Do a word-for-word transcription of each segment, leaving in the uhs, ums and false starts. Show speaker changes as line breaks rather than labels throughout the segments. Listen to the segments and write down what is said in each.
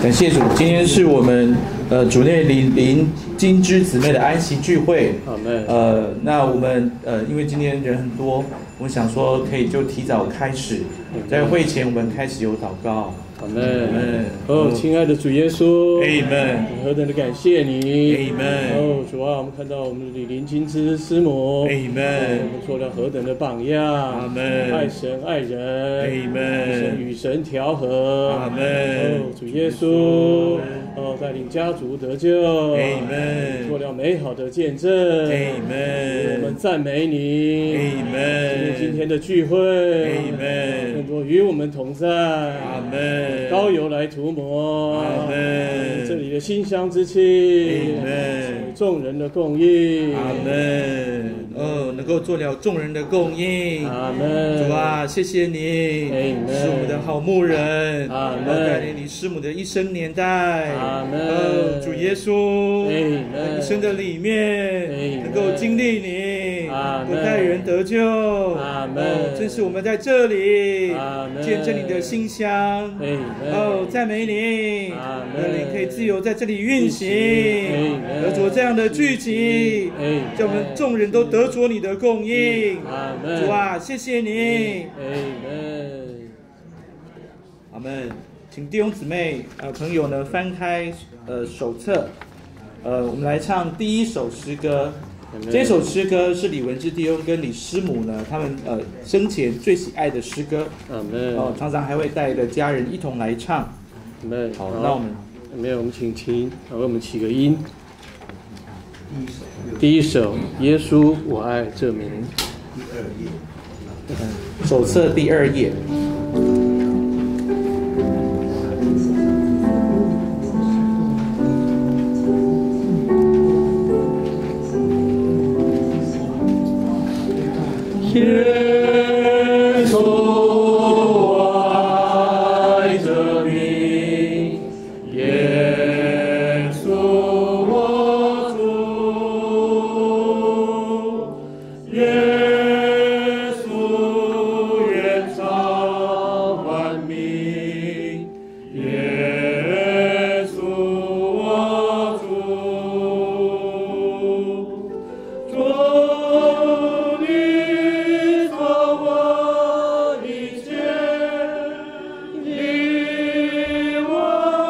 感谢主，今天是我们呃主内灵灵金枝姊妹的安息聚会。呃，那我们呃因为今天人很多，我们想说可以就提早开始，在会前我们开始有祷告。
阿门。哦，亲爱的主耶稣，
阿门。
何等的感谢你，
阿门。
哦，主啊，我们看到我们的李林金枝师母，
阿门。
我们做了何等的榜样，
阿门。
爱神爱人，
阿门。
与神调和，
阿门。
哦，主耶稣，哦，带领家族得救，
阿门。
做了美好的见证，
阿门。
我们赞美你，
阿门。
今天的聚会，
阿门。
更多与我们同在，
阿门。
膏油来涂抹，
阿门。
这里的馨香之气，
阿门。
众人的供应，
阿门。哦，能够做了众人的供应，
阿门。
主啊，谢谢你，是我们的好牧人，
阿门。
带领你师母的一生年代，
阿门。
哦，主耶稣，
在
一生的里面能够经历你，
阿门。
带人得救，
阿门。
哦，正是我们在这里
阿门。
见证你的馨香，哦，赞美你，让你可以自由在这里运行，得着这样的聚集，叫我们众人都得着你的供应。主啊，谢谢你。阿门。请弟兄姊妹、呃朋友呢翻开呃手册，呃我们来唱第一首诗歌。这首诗歌是李文志弟兄跟李师母呢，他们呃生前最喜爱的诗歌。哦，常常还会带着家人一同来唱。好，那我们
没有，我们请请为我们起个音。第一首，耶稣，我爱这名。
第二页，手册第二页。
耶稣，我爱这名，耶稣我主，耶稣远超万民，耶稣我主，主你做我一切，你我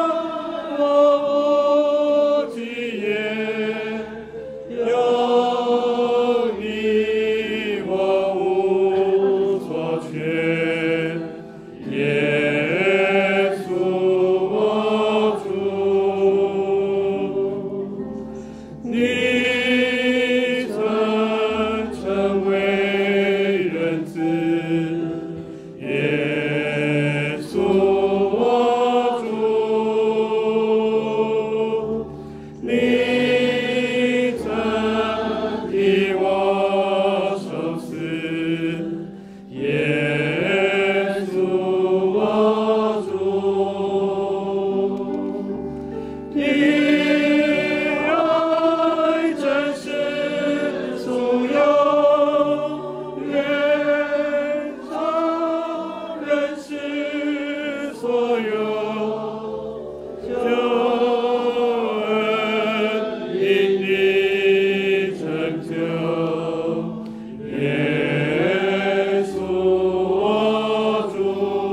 我无惧也，有你我无所缺，耶稣我主，你曾成为人子，耶稣我主，你曾替我受死，耶稣我主，你爱真是所有，远超人世所有，救恩因你成就，耶稣我主，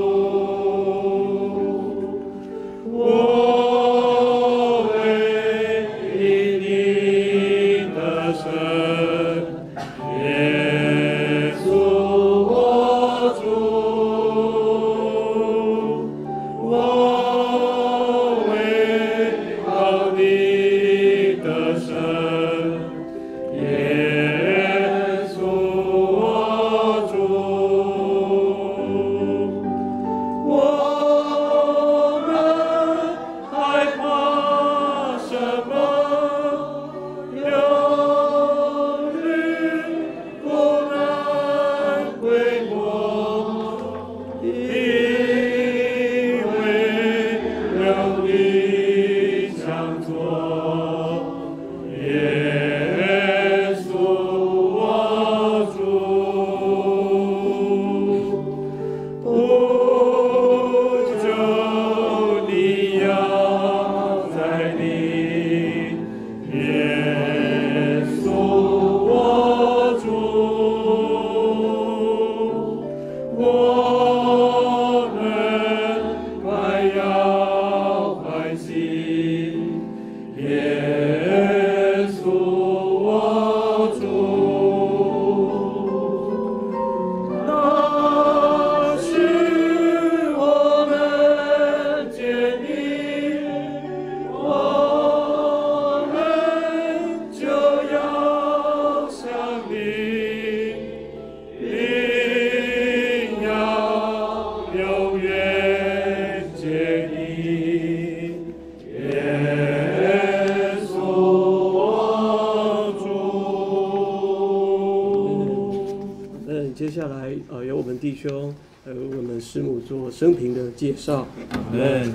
我为你的神，耶稣我主，我为好你的神，耶稣我主，我们害怕什么？有你过
接下来呃由我们弟兄呃我们师母做生平的介绍。
嗯，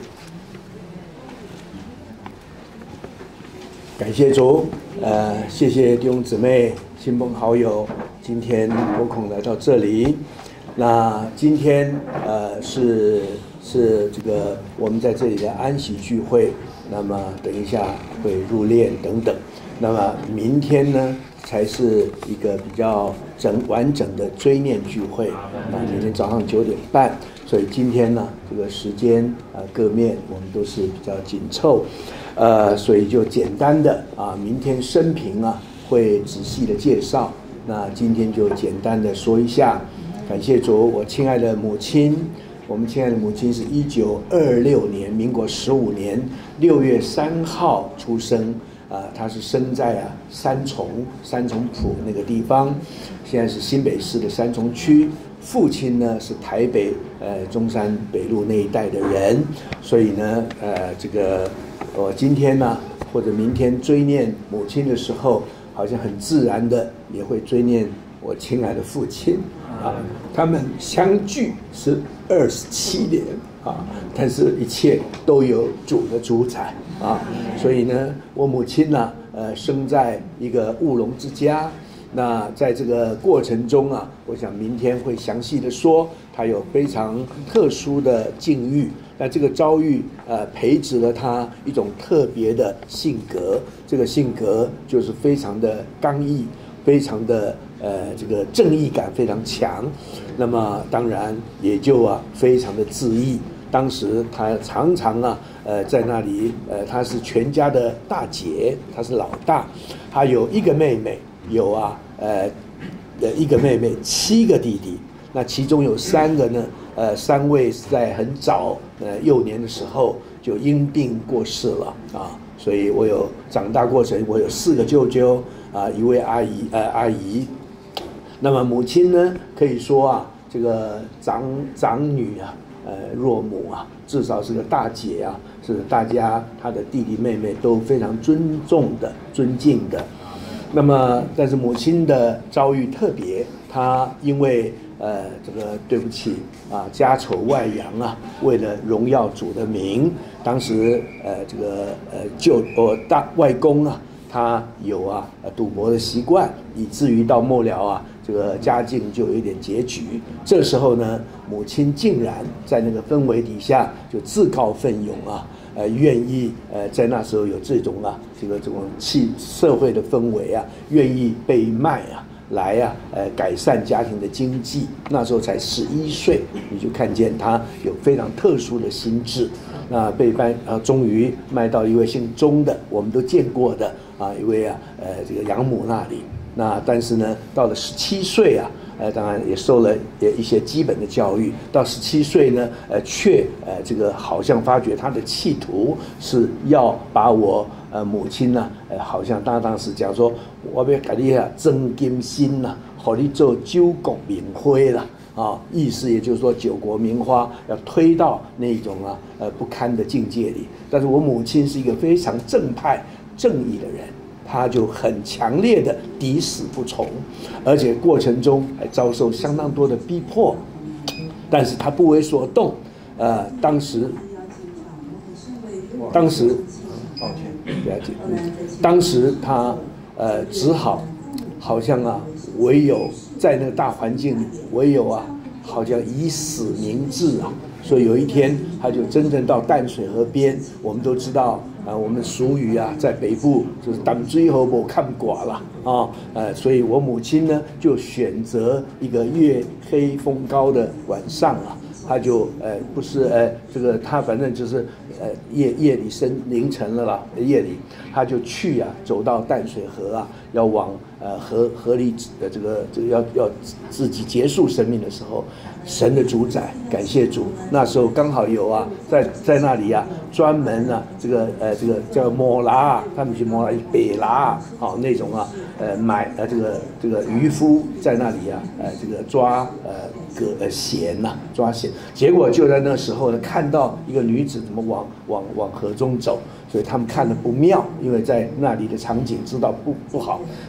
感谢主，呃，谢谢弟兄姊妹、亲朋好友，今天有空来到这里。那今天呃是是这个我们在这里的安息聚会，那么等一下会入殓等等。那么明天呢才是一个比较整完整的追念聚会啊，明天早上九点半。所以今天呢这个时间啊各面我们都是比较紧凑，呃，所以就简单的啊，明天生平啊会仔细的介绍。那今天就简单的说一下。感谢主，我亲爱的母亲，我们亲爱的母亲是一九二六年，民国十五年六月三号出生，啊、呃，她是生在啊三重三重埔那个地方，现在是新北市的三重区。父亲呢是台北呃中山北路那一带的人，所以呢呃这个我今天呢或者明天追念母亲的时候，好像很自然的也会追念我亲爱的父亲。啊，他们相聚是二十七年啊，但是一切都有主的主宰啊，所以呢，我母亲呢，呃，生在一个务农之家。那在这个过程中啊，我想明天会详细的说，她有非常特殊的境遇。那这个遭遇呃，培植了她一种特别的性格，这个性格就是非常的刚毅，非常的。呃，这个正义感非常强，那么当然也就啊非常的自义。当时他常常啊，呃，在那里，呃，他是全家的大姐，他是老大，他有一个妹妹，有啊，呃，呃一个妹妹，七个弟弟。那其中有三个呢，呃，三位是在很早，呃，幼年的时候就因病过世了啊。所以我有长大过程，我有四个舅舅啊，一位阿姨，呃，阿姨。那么母亲呢，可以说啊，这个长长女啊，呃，若母啊，至少是个大姐啊，是大家她的弟弟妹妹都非常尊重的、尊敬的。那么，但是母亲的遭遇特别，她因为呃，这个对不起啊，家丑外扬啊，为了荣耀主的名，当时呃，这个呃舅我大外公啊。他有啊赌博的习惯，以至于到末了啊，这个家境就有一点拮据。这时候呢，母亲竟然在那个氛围底下就自告奋勇啊，呃，愿意呃在那时候有这种啊这个这种气社会的氛围啊，愿意被卖啊。来啊，呃，改善家庭的经济。那时候才十一岁，你就看见他有非常特殊的心智。那被卖啊，终于卖到一位姓钟的，我们都见过的啊，一位啊，呃，这个养母那里。那但是呢，到了十七岁啊，呃，当然也受了也一些基本的教育。到十七岁呢，呃，却呃，这个好像发觉他的企图是要把我。呃，母亲呢、啊，呃，好像他当时讲说，我要给你啊增金心呐，好你做九国名花啦，啊，意思也就是说九国名花要推到那种啊，呃不堪的境界里。但是我母亲是一个非常正派、正义的人，她就很强烈的抵死不从，而且过程中还遭受相当多的逼迫，但是她不为所动。呃，当时，当时。抱歉，不要紧。当时他呃只好，好像啊，唯有在那个大环境里，唯有啊，好像以死明志啊。所以有一天，他就真正到淡水河边。我们都知道啊，我们俗语啊，在北部就是“淡水河无看寡”了啊。呃，所以我母亲呢，就选择一个月黑风高的晚上啊。他就呃不是呃这个他反正就是呃夜夜里深凌晨了啦，夜里他就去啊，走到淡水河啊，要往呃河河里的这个这个要要自己结束生命的时候，神的主宰，感谢主，那时候刚好有啊，在在那里啊，专门啊这个呃这个叫摩拉，他们去摩拉北拉好、哦、那种啊呃买呃这个这个渔夫在那里啊呃这个抓呃个呃咸呐、啊、抓咸。结果就在那时候呢，看到一个女子怎么往往往河中走，所以他们看了不妙，因为在那里的场景知道不不好，所以马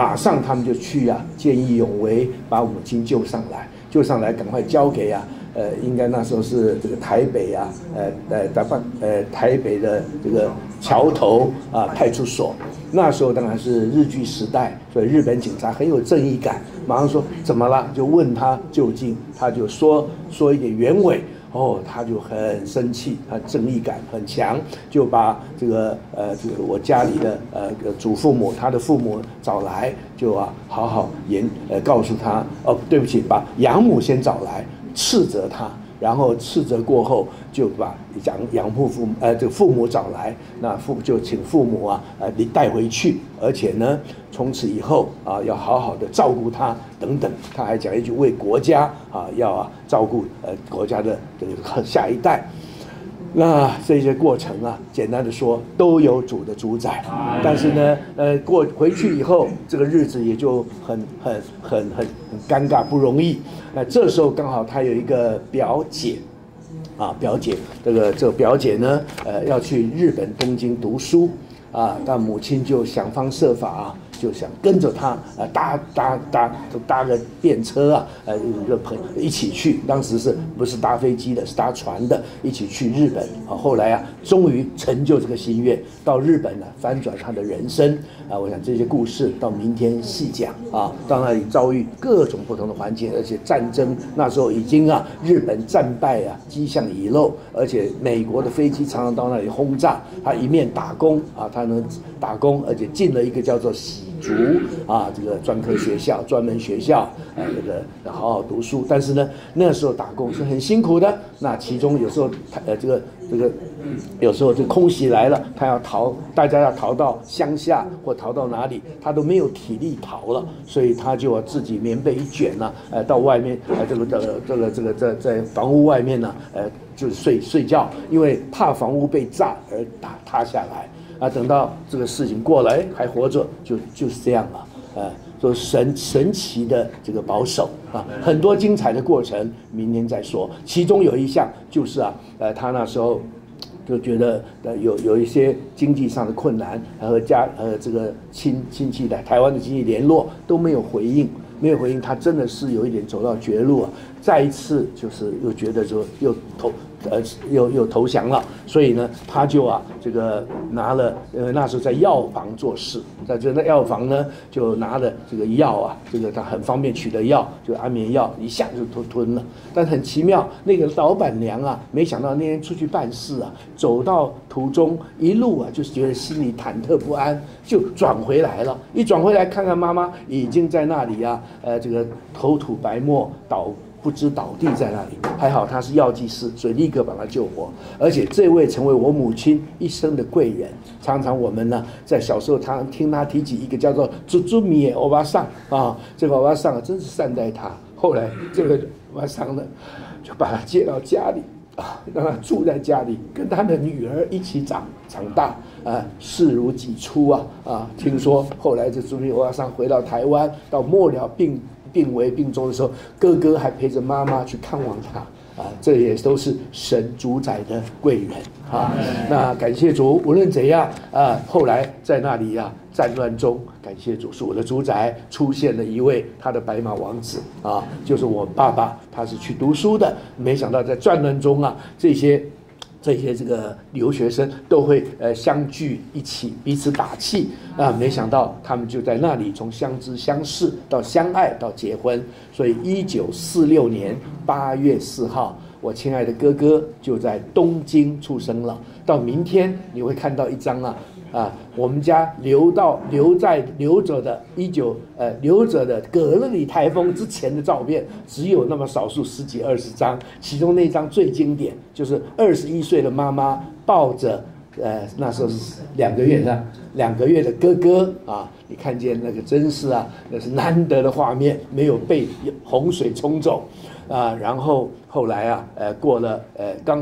马上他们就去啊，见义勇为，把母亲救上来，救上来，赶快交给啊，呃，应该那时候是这个台北啊，呃呃台北呃台北的这个桥头啊派出所。那时候当然是日据时代，所以日本警察很有正义感，马上说怎么了，就问他究竟，他就说说一点原委。哦，他就很生气，他正义感很强，就把这个呃这个我家里的呃祖父母，他的父母找来，就啊好好言呃告诉他，哦对不起，把养母先找来，斥责他，然后斥责过后就把养养父父呃这个父母找来，那父就请父母啊呃你带回去，而且呢从此以后啊要好好的照顾他等等，他还讲一句为国家啊要啊照顾呃国家的这个下一代。那这些过程啊，简单的说都有主的主宰，但是呢，呃，过回去以后，这个日子也就很很很很很尴尬，不容易。那这时候刚好他有一个表姐，啊，表姐，这个这个表姐呢，呃，要去日本东京读书，啊，那母亲就想方设法啊。就想跟着他啊，搭搭搭搭个便车啊，呃，一个朋一起去。当时是不是搭飞机的，是搭船的，一起去日本啊。后来啊，终于成就这个心愿，到日本呢，翻转他的人生啊。我想这些故事到明天细讲啊。到那里遭遇各种不同的环境，而且战争那时候已经啊，日本战败啊，迹象已露，而且美国的飞机常常到那里轰炸，他一面打工啊，他能打工，而且进了一个叫做喜族啊，这个专科学校、专门学校，呃，这个好好读书。但是呢，那时候打工是很辛苦的。那其中有时候，呃，这个这个，有时候这空袭来了，他要逃，大家要逃到乡下或逃到哪里，他都没有体力逃了，所以他就自己棉被一卷呢，呃，到外面，呃，这个这个这个这个在在房屋外面呢，呃，就是睡睡觉，因为怕房屋被炸而打塌下来。啊，等到这个事情过来还活着，就就是这样了，呃，说神神奇的这个保守啊，很多精彩的过程，明天再说。其中有一项就是啊，呃，他那时候就觉得呃有有一些经济上的困难，和家呃这个亲亲戚的台湾的亲戚联络都没有回应，没有回应，他真的是有一点走到绝路啊。再一次就是又觉得说又投。呃，又又投降了，所以呢，他就啊，这个拿了，呃，那时候在药房做事，在这个药房呢，就拿了这个药啊，这个他很方便取得药，就安眠药，一下就吞吞了。但很奇妙，那个老板娘啊，没想到那天出去办事啊，走到途中一路啊，就是觉得心里忐忑不安，就转回来了。一转回来看看妈妈已经在那里啊，呃，这个头吐白沫倒。不知倒地在那里，还好他是药剂师，所以立刻把他救活。而且这位成为我母亲一生的贵人。常常我们呢，在小时候常听他提起一个叫做“猪猪米欧巴桑”啊，这个欧巴桑啊，真是善待他。后来这个欧巴桑呢，就把他接到家里啊，让他住在家里，跟他的女儿一起长长大啊，视如己出啊啊！听说后来这猪米欧巴桑回到台湾，到末了病。病危病重的时候，哥哥还陪着妈妈去看望他啊，这也都是神主宰的贵人啊。那感谢主，无论怎样啊，后来在那里啊战乱中，感谢主，是我的主宰出现了一位他的白马王子啊，就是我爸爸，他是去读书的，没想到在战乱中啊，这些。这些这个留学生都会呃相聚一起，彼此打气啊！没想到他们就在那里从相知相识到相爱到结婚。所以一九四六年八月四号，我亲爱的哥哥就在东京出生了。到明天你会看到一张啊啊，我们家留到留在留着的一九呃留着的葛勒里台风之前的照片，只有那么少数十几二十张，其中那张最经典，就是二十一岁的妈妈抱着呃那时候是两个月的两个月的哥哥啊，你看见那个真是啊，那是难得的画面，没有被洪水冲走啊，然后后来啊呃过了呃刚好。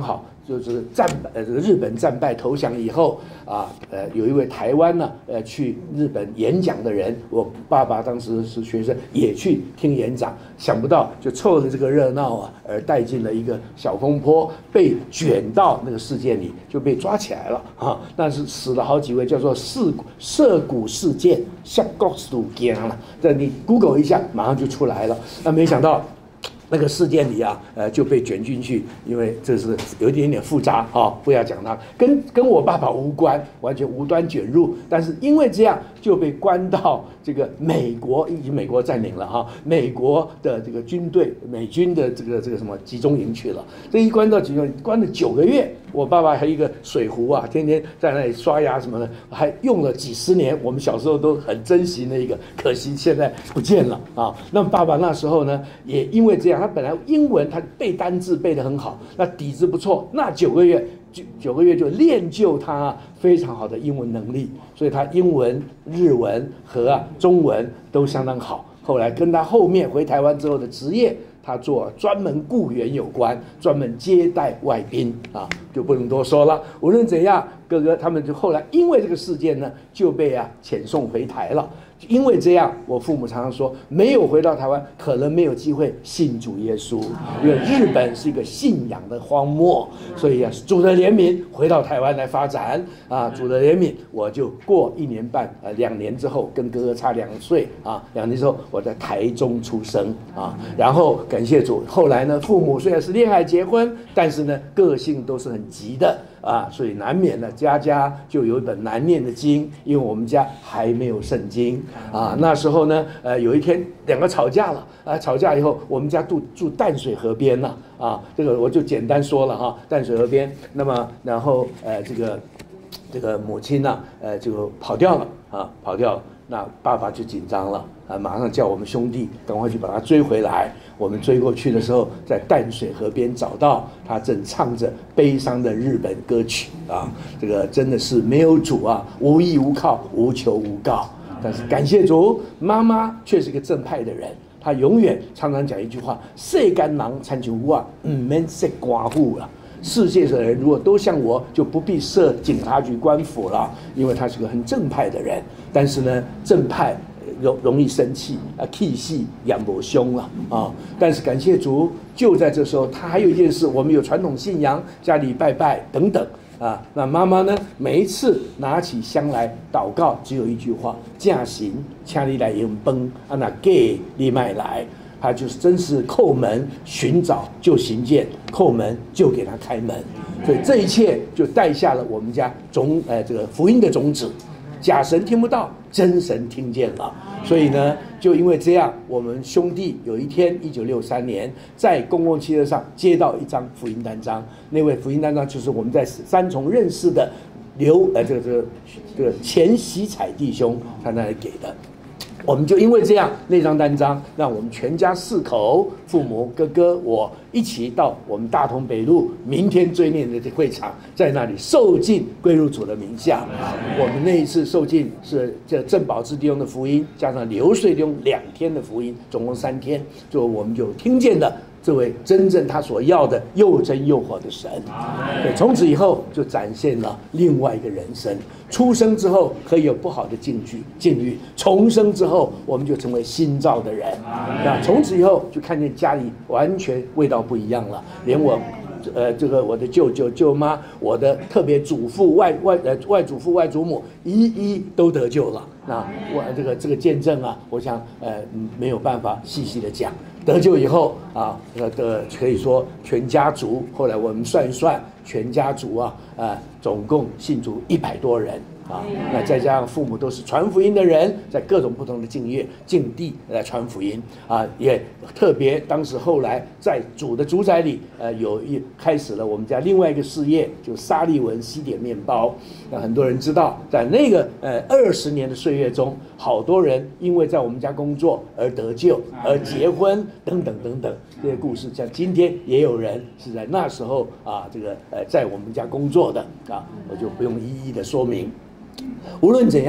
就是战呃这个日本战败投降以后啊，呃有一位台湾呢呃去日本演讲的人，我爸爸当时是学生，也去听演讲，想不到就凑着这个热闹啊，而带进了一个小风波，被卷到那个事件里，就被抓起来了啊。那是死了好几位，叫做涉涉谷事件，下国事件了。这你 Google 一下，马上就出来了。那没想到。那个事件里啊，呃，就被卷进去，因为这是有一点点复杂啊、哦，不要讲它，跟跟我爸爸无关，完全无端卷入，但是因为这样就被关到这个美国，已经美国占领了哈，美国的这个军队，美军的这个这个什么集中营去了，这一关到集中营，关了九个月。我爸爸还有一个水壶啊，天天在那里刷牙什么的，还用了几十年。我们小时候都很珍惜那个，可惜现在不见了啊。那爸爸那时候呢，也因为这样，他本来英文他背单字背得很好，那底子不错，那九个月就九个月就练就他非常好的英文能力，所以他英文、日文和、啊、中文都相当好。后来跟他后面回台湾之后的职业。他做专门雇员有关，专门接待外宾啊，就不能多说了。无论怎样，哥哥他们就后来因为这个事件呢，就被啊遣送回台了。因为这样，我父母常常说，没有回到台湾，可能没有机会信主耶稣，因为日本是一个信仰的荒漠，所以啊，主的怜悯回到台湾来发展啊，主的怜悯，我就过一年半，呃，两年之后，跟哥哥差两岁啊，两年之后我在台中出生啊，然后感谢主，后来呢，父母虽然是恋爱结婚，但是呢，个性都是很急的。啊，所以难免呢，家家就有一本难念的经，因为我们家还没有圣经啊。那时候呢，呃，有一天两个吵架了，啊，吵架以后，我们家住住淡水河边了，啊，这个我就简单说了哈，淡水河边。那么，然后呃，这个这个母亲呢、啊，呃，就跑掉了啊，跑掉了。那爸爸就紧张了啊，马上叫我们兄弟赶快去把他追回来。我们追过去的时候，在淡水河边找到他，正唱着悲伤的日本歌曲啊，这个真的是没有主啊，无依无靠，无求无告。但是感谢主，妈妈却是个正派的人。她永远常常讲一句话：世间人参像我，唔免说官府了。世界上的人如果都像我，就不必设警察局官府了，因为他是个很正派的人。但是呢，正派容容易生气啊，气气养不凶了啊。但是感谢主，就在这时候，他还有一件事，我们有传统信仰，家里拜拜等等啊。那妈妈呢，每一次拿起香来祷告，只有一句话：驾行，请你来用崩啊，那给你买来。他就是真是叩门寻找就寻见，叩门就给他开门，所以这一切就带下了我们家种呃这个福音的种子。假神听不到，真神听见了。所以呢，就因为这样，我们兄弟有一天，一九六三年，在公共汽车上接到一张福音单张，那位福音单张就是我们在三重认识的刘呃这个这个这个钱喜彩弟兄他那里给的。我们就因为这样，那张单张让我们全家四口，父母、哥哥、我一起到我们大同北路明天追念的会场，在那里受尽归入主的名下。我们那一次受尽是这郑宝志弟兄的福音，加上刘穗弟兄两天的福音，总共三天，就我们就听见了这位真正他所要的又真又活的神。对，从此以后就展现了另外一个人生。出生之后可以有不好的境遇，境遇重生之后，我们就成为新造的人。那从此以后就看见家里完全味道不一样了，连我。呃，这个我的舅舅舅妈，我的特别祖父外外呃外祖父外祖母，一一都得救了。那我这个这个见证啊，我想呃没有办法细细的讲。得救以后啊，呃的可以说全家族，后来我们算一算，全家族啊，呃，总共信主一百多人。啊，那再加上父母都是传福音的人，在各种不同的境遇境地来传福音啊，也特别当时后来在主的主宰里，呃，有一开始了我们家另外一个事业，就沙利文西点面包。那很多人知道，在那个呃二十年的岁月中，好多人因为在我们家工作而得救，而结婚等等等等这些故事，像今天也有人是在那时候啊，这个呃在我们家工作的啊，我就不用一一的说明。无论怎样，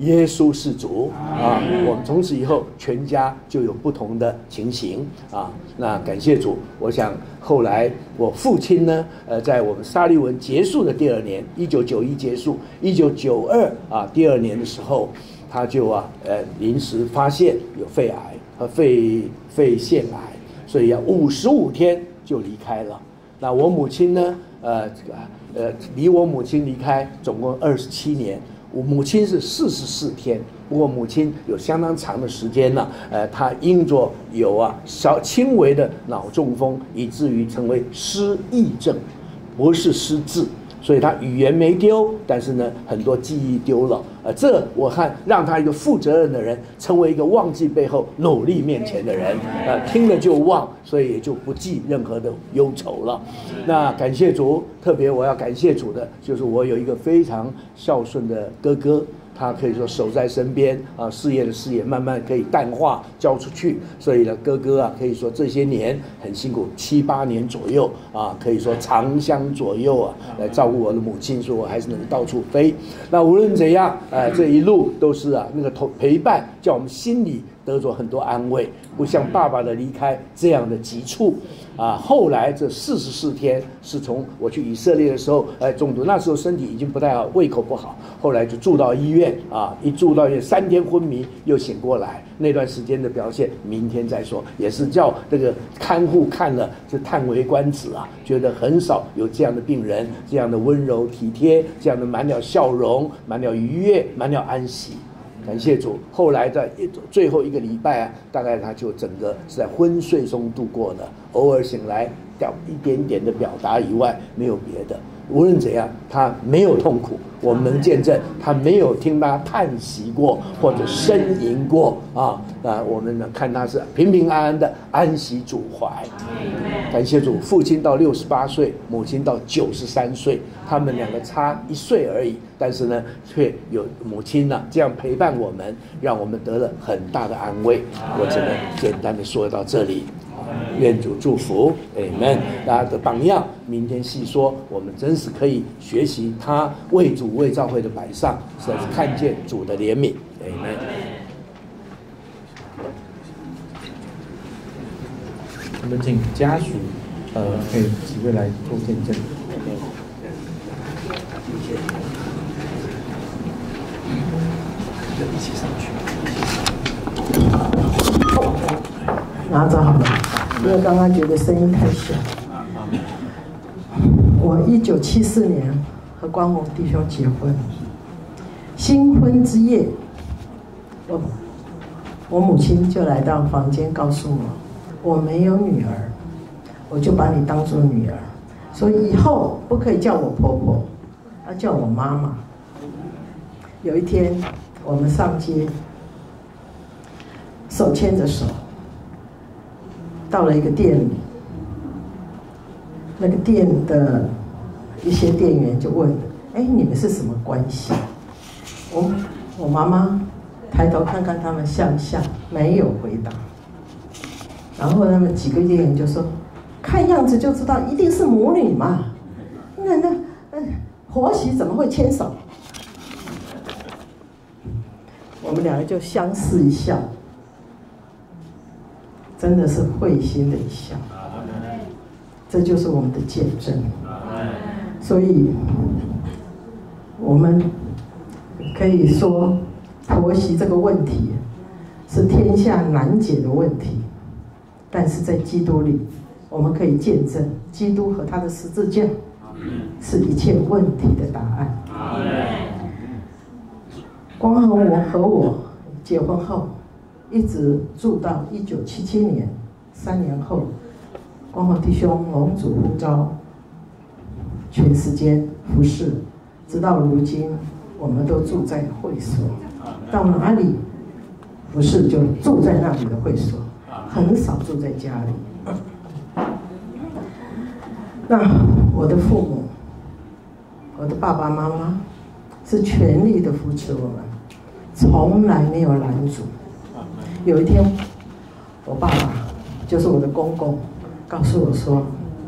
耶稣是主啊！我们从此以后全家就有不同的情形啊。那感谢主，我想后来我父亲呢，呃，在我们沙利文结束的第二年，一九九一结束，一九九二啊第二年的时候，他就啊呃临时发现有肺癌和肺肺腺癌，所以要五十五天就离开了。那我母亲呢，呃这个呃离我母亲离开总共二十七年。我母亲是四十四天，不过母亲有相当长的时间呢，呃，她因着有啊小轻微的脑中风，以至于成为失忆症，不是失智，所以她语言没丢，但是呢，很多记忆丢了。呃，这我看让她一个负责任的人，成为一个忘记背后努力面前的人，呃，听了就忘，所以也就不记任何的忧愁了。那感谢主，特别我要感谢主的就是我有一个非常孝顺的哥哥。他可以说守在身边啊，事业的事业慢慢可以淡化交出去，所以呢，哥哥啊，可以说这些年很辛苦，七八年左右啊，可以说长相左右啊，来照顾我的母亲，说我还是能到处飞。那无论怎样，哎、呃，这一路都是啊，那个陪伴，叫我们心里得着很多安慰，不像爸爸的离开这样的急促啊。后来这四十四天是从我去以色列的时候，哎，中毒，那时候身体已经不太好，胃口不好，后来就住到医院啊，一住到医院三天昏迷，又醒过来。那段时间的表现，明天再说，也是叫这个看护看了就叹为观止啊，觉得很少有这样的病人，这样的温柔体贴，这样的满了笑容，满了愉悦，满了安息。感谢主，后来在最后一个礼拜啊，大概他就整个是在昏睡中度过的，偶尔醒来掉一点点的表达以外，没有别的。无论怎样，他没有痛苦，我们能见证他没有听他叹息过或者呻吟过啊。那我们呢看他是平平安安的安息主怀。感谢主，父亲到六十八岁，母亲到九十三岁，他们两个差一岁而已，但是呢，却有母亲呢、啊、这样陪伴我们，让我们得了很大的安慰。我只能简单的说到这里。愿主祝福 ，Amen。大家的榜样，明天细说。我们真是可以学习他为主为教会的摆上，实在是看见主的怜悯 ，Amen。
我们请家属，呃，可以几位来做见证。一起上去。
拿着好了，因为刚刚觉得声音太小。我一九七四年和光宏弟兄结婚，新婚之夜，我我母亲就来到房间告诉我，我没有女儿，我就把你当作女儿，所以以后不可以叫我婆婆，要叫我妈妈。有一天我们上街，手牵着手。到了一个店里，那个店的一些店员就问：“哎，你们是什么关系？”我我妈妈抬头看看他们像不像，没有回答。然后他们几个店员就说：“看样子就知道一定是母女嘛，那那那婆媳怎么会牵手？”我们两个就相视一笑。真的是会心的一笑，这就是我们的见证。所以，我们可以说，婆媳这个问题是天下难解的问题，但是在基督里，我们可以见证，基督和他的十字架是一切问题的答案。光和我和我结婚后。一直住到一九七七年，三年后，光宏弟兄蒙主呼召，全时间服侍，直到如今，我们都住在会所，到哪里服侍就住在那里的会所，很少住在家里。那我的父母，我的爸爸妈妈，是全力的扶持我们，从来没有拦阻。有一天，我爸爸就是我的公公，告诉我说：“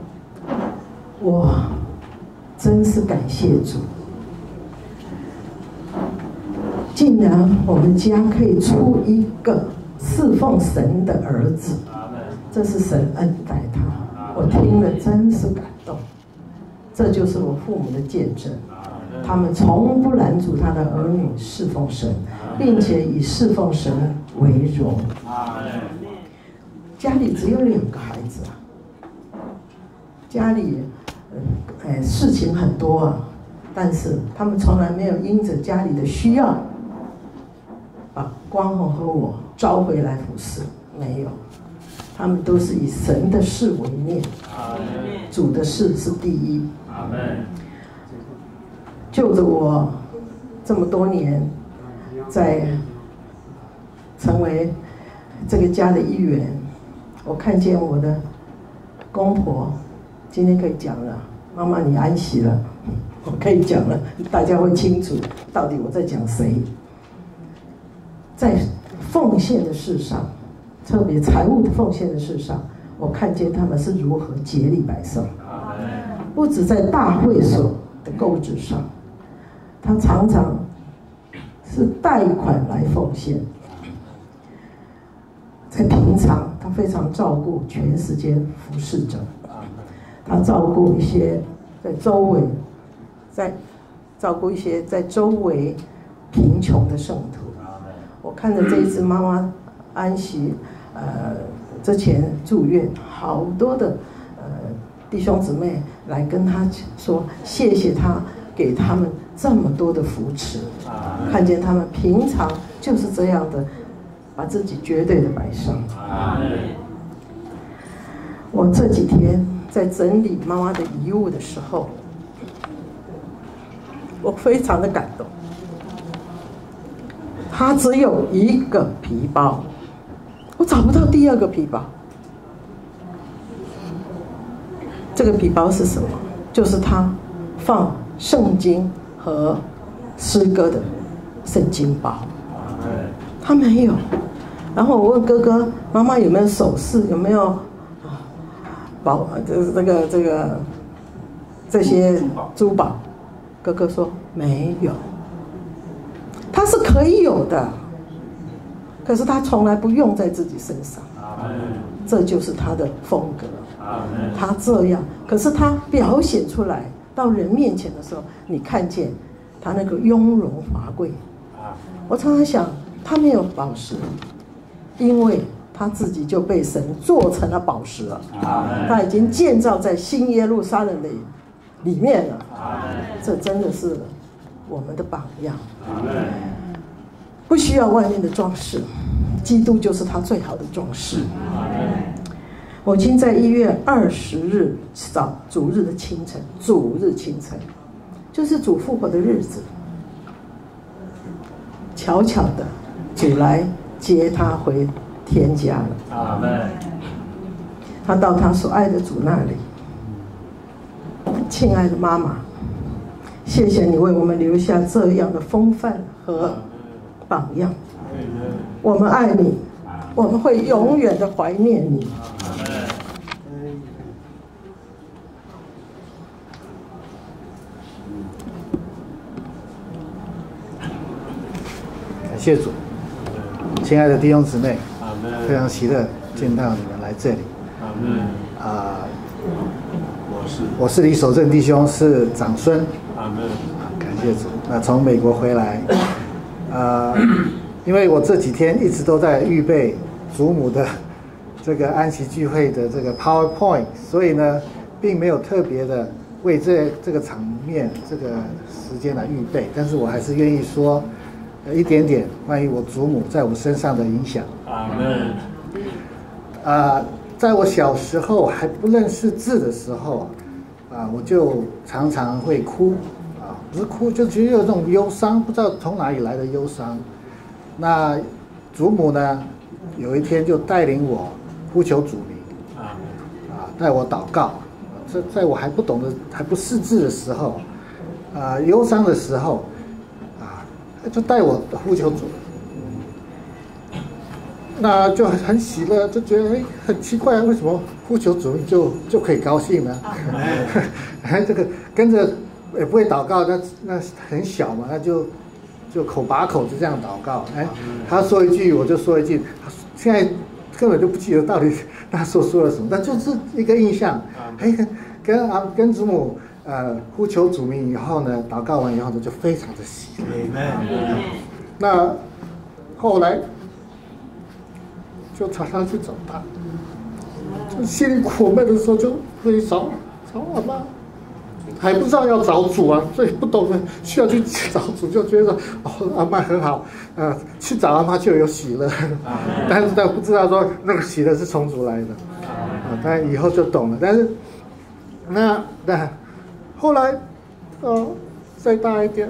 我真是感谢主， 竟然我们家可以出一个侍奉神的儿子，这是神恩待他，我听了真是感动。这就是我父母的见证，他们从不拦阻他的儿女侍奉神，并且以侍奉神为荣。家里只有两个孩子啊，家里呃哎事情很多啊，但是他们从来没有因着家里的需要，把光宏和我招回来服侍，没有，他们都是以神的事为念，主的事是第一。就着我这么多年，在成为这个家的一员，我看见我的公婆，今天可以讲了，妈妈你安息了，我可以讲了，大家会清楚到底我在讲谁。在奉献的事上，特别财务的奉献的事上，我看见他们是如何竭力摆上，不止在大会所的购置上，他常常是贷款来奉献。在平常，他非常照顾全时间服侍者，他照顾一些在周围，在照顾一些在周围贫穷的圣徒。我看着这一次妈妈安息，呃，之前住院，好多的呃弟兄姊妹来跟他说，谢谢他给他们这么多的扶持，看见他们平常就是这样的。把自己绝对的摆上。我这几天在整理妈妈的遗物的时候，我非常的感动。她只有一个皮包，我找不到第二个皮包。这个皮包是什么？就是她放圣经和诗歌的圣经包。他没有，然后我问哥哥妈妈有没有首饰，有没有宝，这这个这个这些珠宝，哥哥说没有，他是可以有的，可是他从来不用在自己身上，这就是他的风格，他这样，可是他表现出来到人面前的时候，你看见他那个雍容华贵，我常常想。他没有宝石，因为他自己就被神做成了宝石了。他已经建造在新耶路撒冷的里面了。这真的是我们的榜样。不需要外面的装饰，基督就是他最好的装饰。我已经在一月二十日早主日的清晨，主日清晨，就是主复活的日子，巧巧的。主来接他回天家了。阿们。他到他所爱的主那里。亲爱的妈妈，谢谢你为我们留下这样的风范和榜样。我们爱你，我们会永远的怀念你。
感谢主。亲爱的弟兄姊妹，非常喜乐见到你们来这里。啊，我是我是李守正弟兄，是长孙。感谢主。那从美国回来，啊，因为我这几天一直都在预备祖母的这个安息聚会的这个 PowerPoint， 所以呢，并没有特别的为这这个场面这个时间来预备，但是我还是愿意说。一点点关于我祖母在我身上的影响。阿们。啊，在我小时候还不认识字的时候，啊，我就常常会哭，啊，不是哭，就觉得有这种忧伤，不知道从哪里来的忧伤。那祖母呢，有一天就带领我呼求主名，啊，啊，带我祷告。这在我还不懂得、还不识字的时候，啊，忧伤的时候。就带我呼求主，那就很喜乐，就觉得哎很奇怪，为什么呼求主就就可以高兴呢？哎，这个跟着也不会祷告，那那很小嘛，那就就口把口就这样祷告，哎，他说一句我就说一句，现在根本就不记得到底那时候说了什么，但就是一个印象，哎，跟跟啊跟祖母呃呼求主名以后呢，祷告完以后呢，就非常的喜乐。那后来就常常去找他，就心里苦闷的时候就会找找阿妈。还不知道要找主啊，所以不懂得需要去找主，就觉得哦阿嬷很好，呃，去找阿嬷就有喜乐，但是但不知道说那个喜乐是从主来的，啊，但以后就懂了。但是那那后来，呃，再大一点，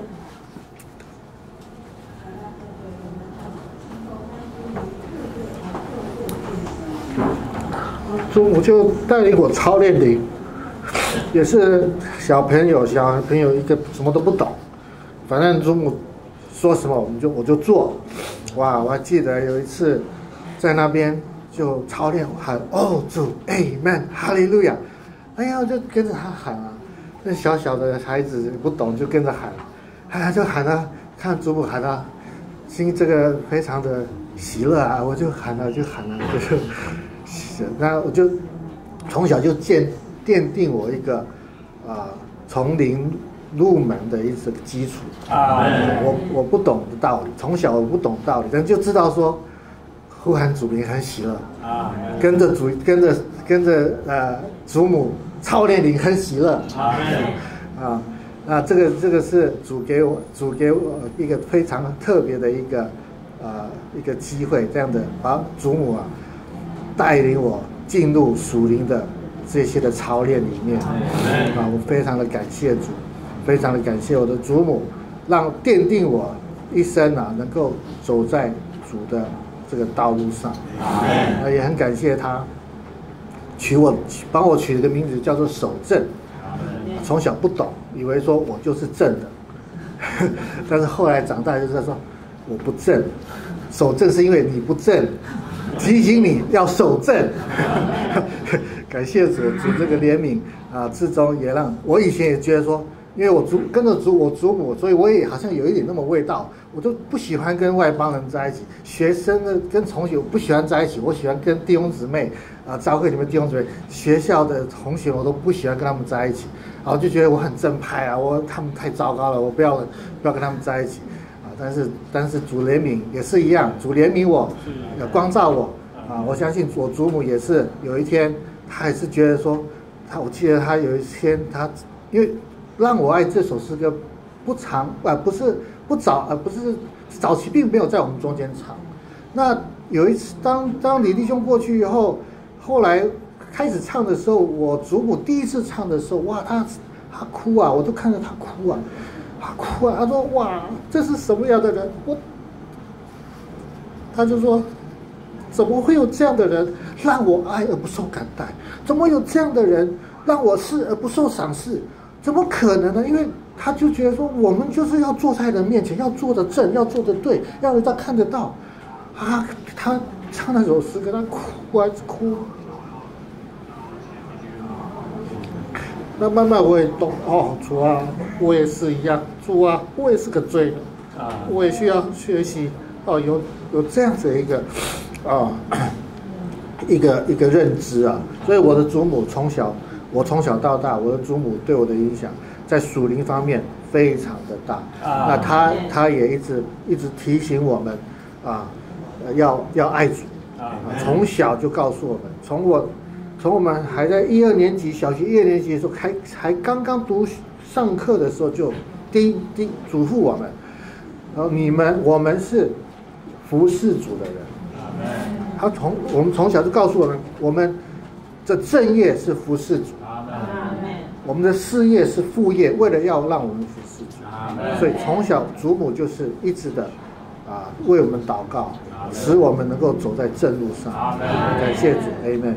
祖母就带领我操练灵。也是小朋友，小朋友一个什么都不懂，反正祖母说什么我们就我就做。哇，我还记得有一次在那边就操练喊哦主 Amen 哈利路亚，哎呀我就跟着他喊啊，那小小的孩子不懂就跟着喊，哎呀就喊啊，看祖母喊啊，心这个非常的喜乐啊，我就喊了就喊了，就是，那我就从小就见。奠定我一个啊从零入门的一个基础啊，我我不懂的道理，从小我不懂道理，但就知道说呼喊主名很喜乐啊，跟着主跟着跟着呃祖母操练灵很喜乐啊，那这个这个是主给我主给我一个非常特别的一个呃一个机会，这样的把祖母啊带领我进入属灵的。这些的操练里面啊，我非常的感谢主，非常的感谢我的祖母，让奠定我一生啊能够走在主的这个道路上。啊，也很感谢他取我帮我取了个名字叫做守正。从小不懂，以为说我就是正的，但是后来长大就知道说我不正，守正是因为你不正，提醒你要守正。感谢主，主这个怜悯啊，至终也让我以前也觉得说，因为我祖跟着祖我祖母，所以我也好像有一点那么味道，我都不喜欢跟外邦人在一起，学生的跟同学我不喜欢在一起，我喜欢跟弟兄姊妹啊，教会里面弟兄姊妹，学校的同学我都不喜欢跟他们在一起，然后就觉得我很正派啊，我他们太糟糕了，我不要不要跟他们在一起啊，但是但是主怜悯也是一样，主怜悯我，光照我啊，我相信我祖母也是有一天。他也是觉得说，他我记得他有一天他，因为让我爱这首诗歌不长啊，不是不早啊，不是早期并没有在我们中间唱。那有一次当当李弟兄过去以后，后来开始唱的时候，我祖母第一次唱的时候，哇，他他哭啊，我都看着他哭啊，他哭啊，他说哇，这是什么样的人？我，他就说。怎么会有这样的人让我爱而不受感戴？怎么有这样的人让我视而不受赏识？怎么可能呢？因为他就觉得说，我们就是要坐在人面前，要做得正，要做得对，要人家看得到。啊，他唱那首诗歌，他哭啊哭。那慢慢我也懂哦，主啊，我也是一样，主啊，我也是个罪人，我也需要学习哦，有有这样子一个。啊、哦，一个一个认知啊，所以我的祖母从小，我从小到大，我的祖母对我的影响，在属灵方面非常的大。啊、那她她也一直一直提醒我们，啊，要要爱主。啊，从小就告诉我们，从我从我们还在一二年级，小学一二年级的时候，还还刚刚读上课的时候，就叮叮嘱咐我们，然后你们我们是服侍主的人。他从我们从小就告诉我们，我们的正业是服侍主，我们的事业是副业，为了要让我们服侍主，所以从小祖母就是一直的啊为我们祷告，使我们能够走在正路上。感谢主 ，Amen。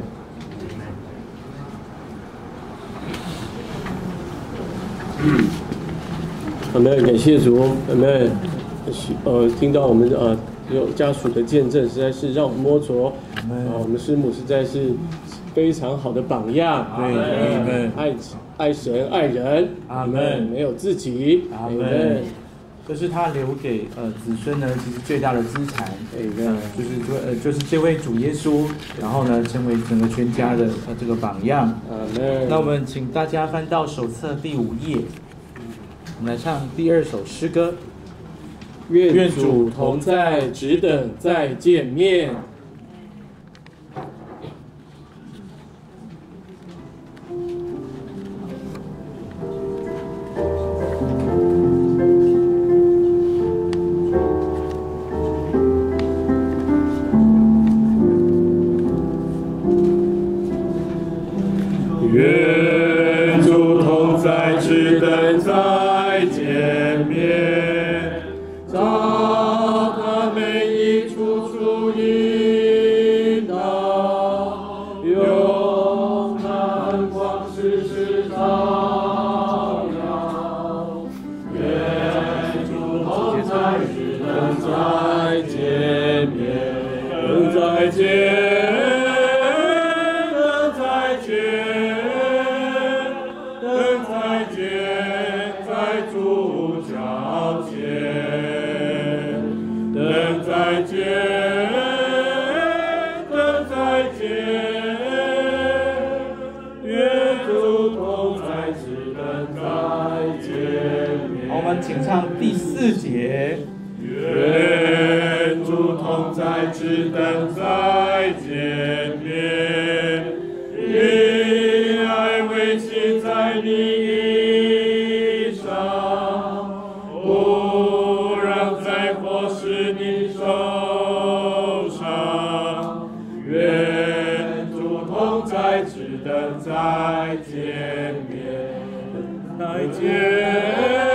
阿门，感谢主，阿门。呃，听到我们呃。有家属的见证，实在是让我们摸着，啊，我们师母实在是非常好的榜样。对，爱爱神爱人，阿门，没有自己，阿门。
这是他留给呃子孙呢，其实最大的资产，呃，就是说呃就是这位主耶稣，然后呢成为整个全家的呃这个榜样。那我们请大家翻到手册第五页，我们来唱第二首诗歌。
愿主同在，只等再见面。
愿主同在，只等再见面。照他每一处处引导，用他光时时照耀。愿主同在，只等再见面，等再见。
请唱第四节。
愿主同在，只等再见面。以爱为旗在你衣上，不让灾祸使你受伤。愿主同在，只等再见面。再见。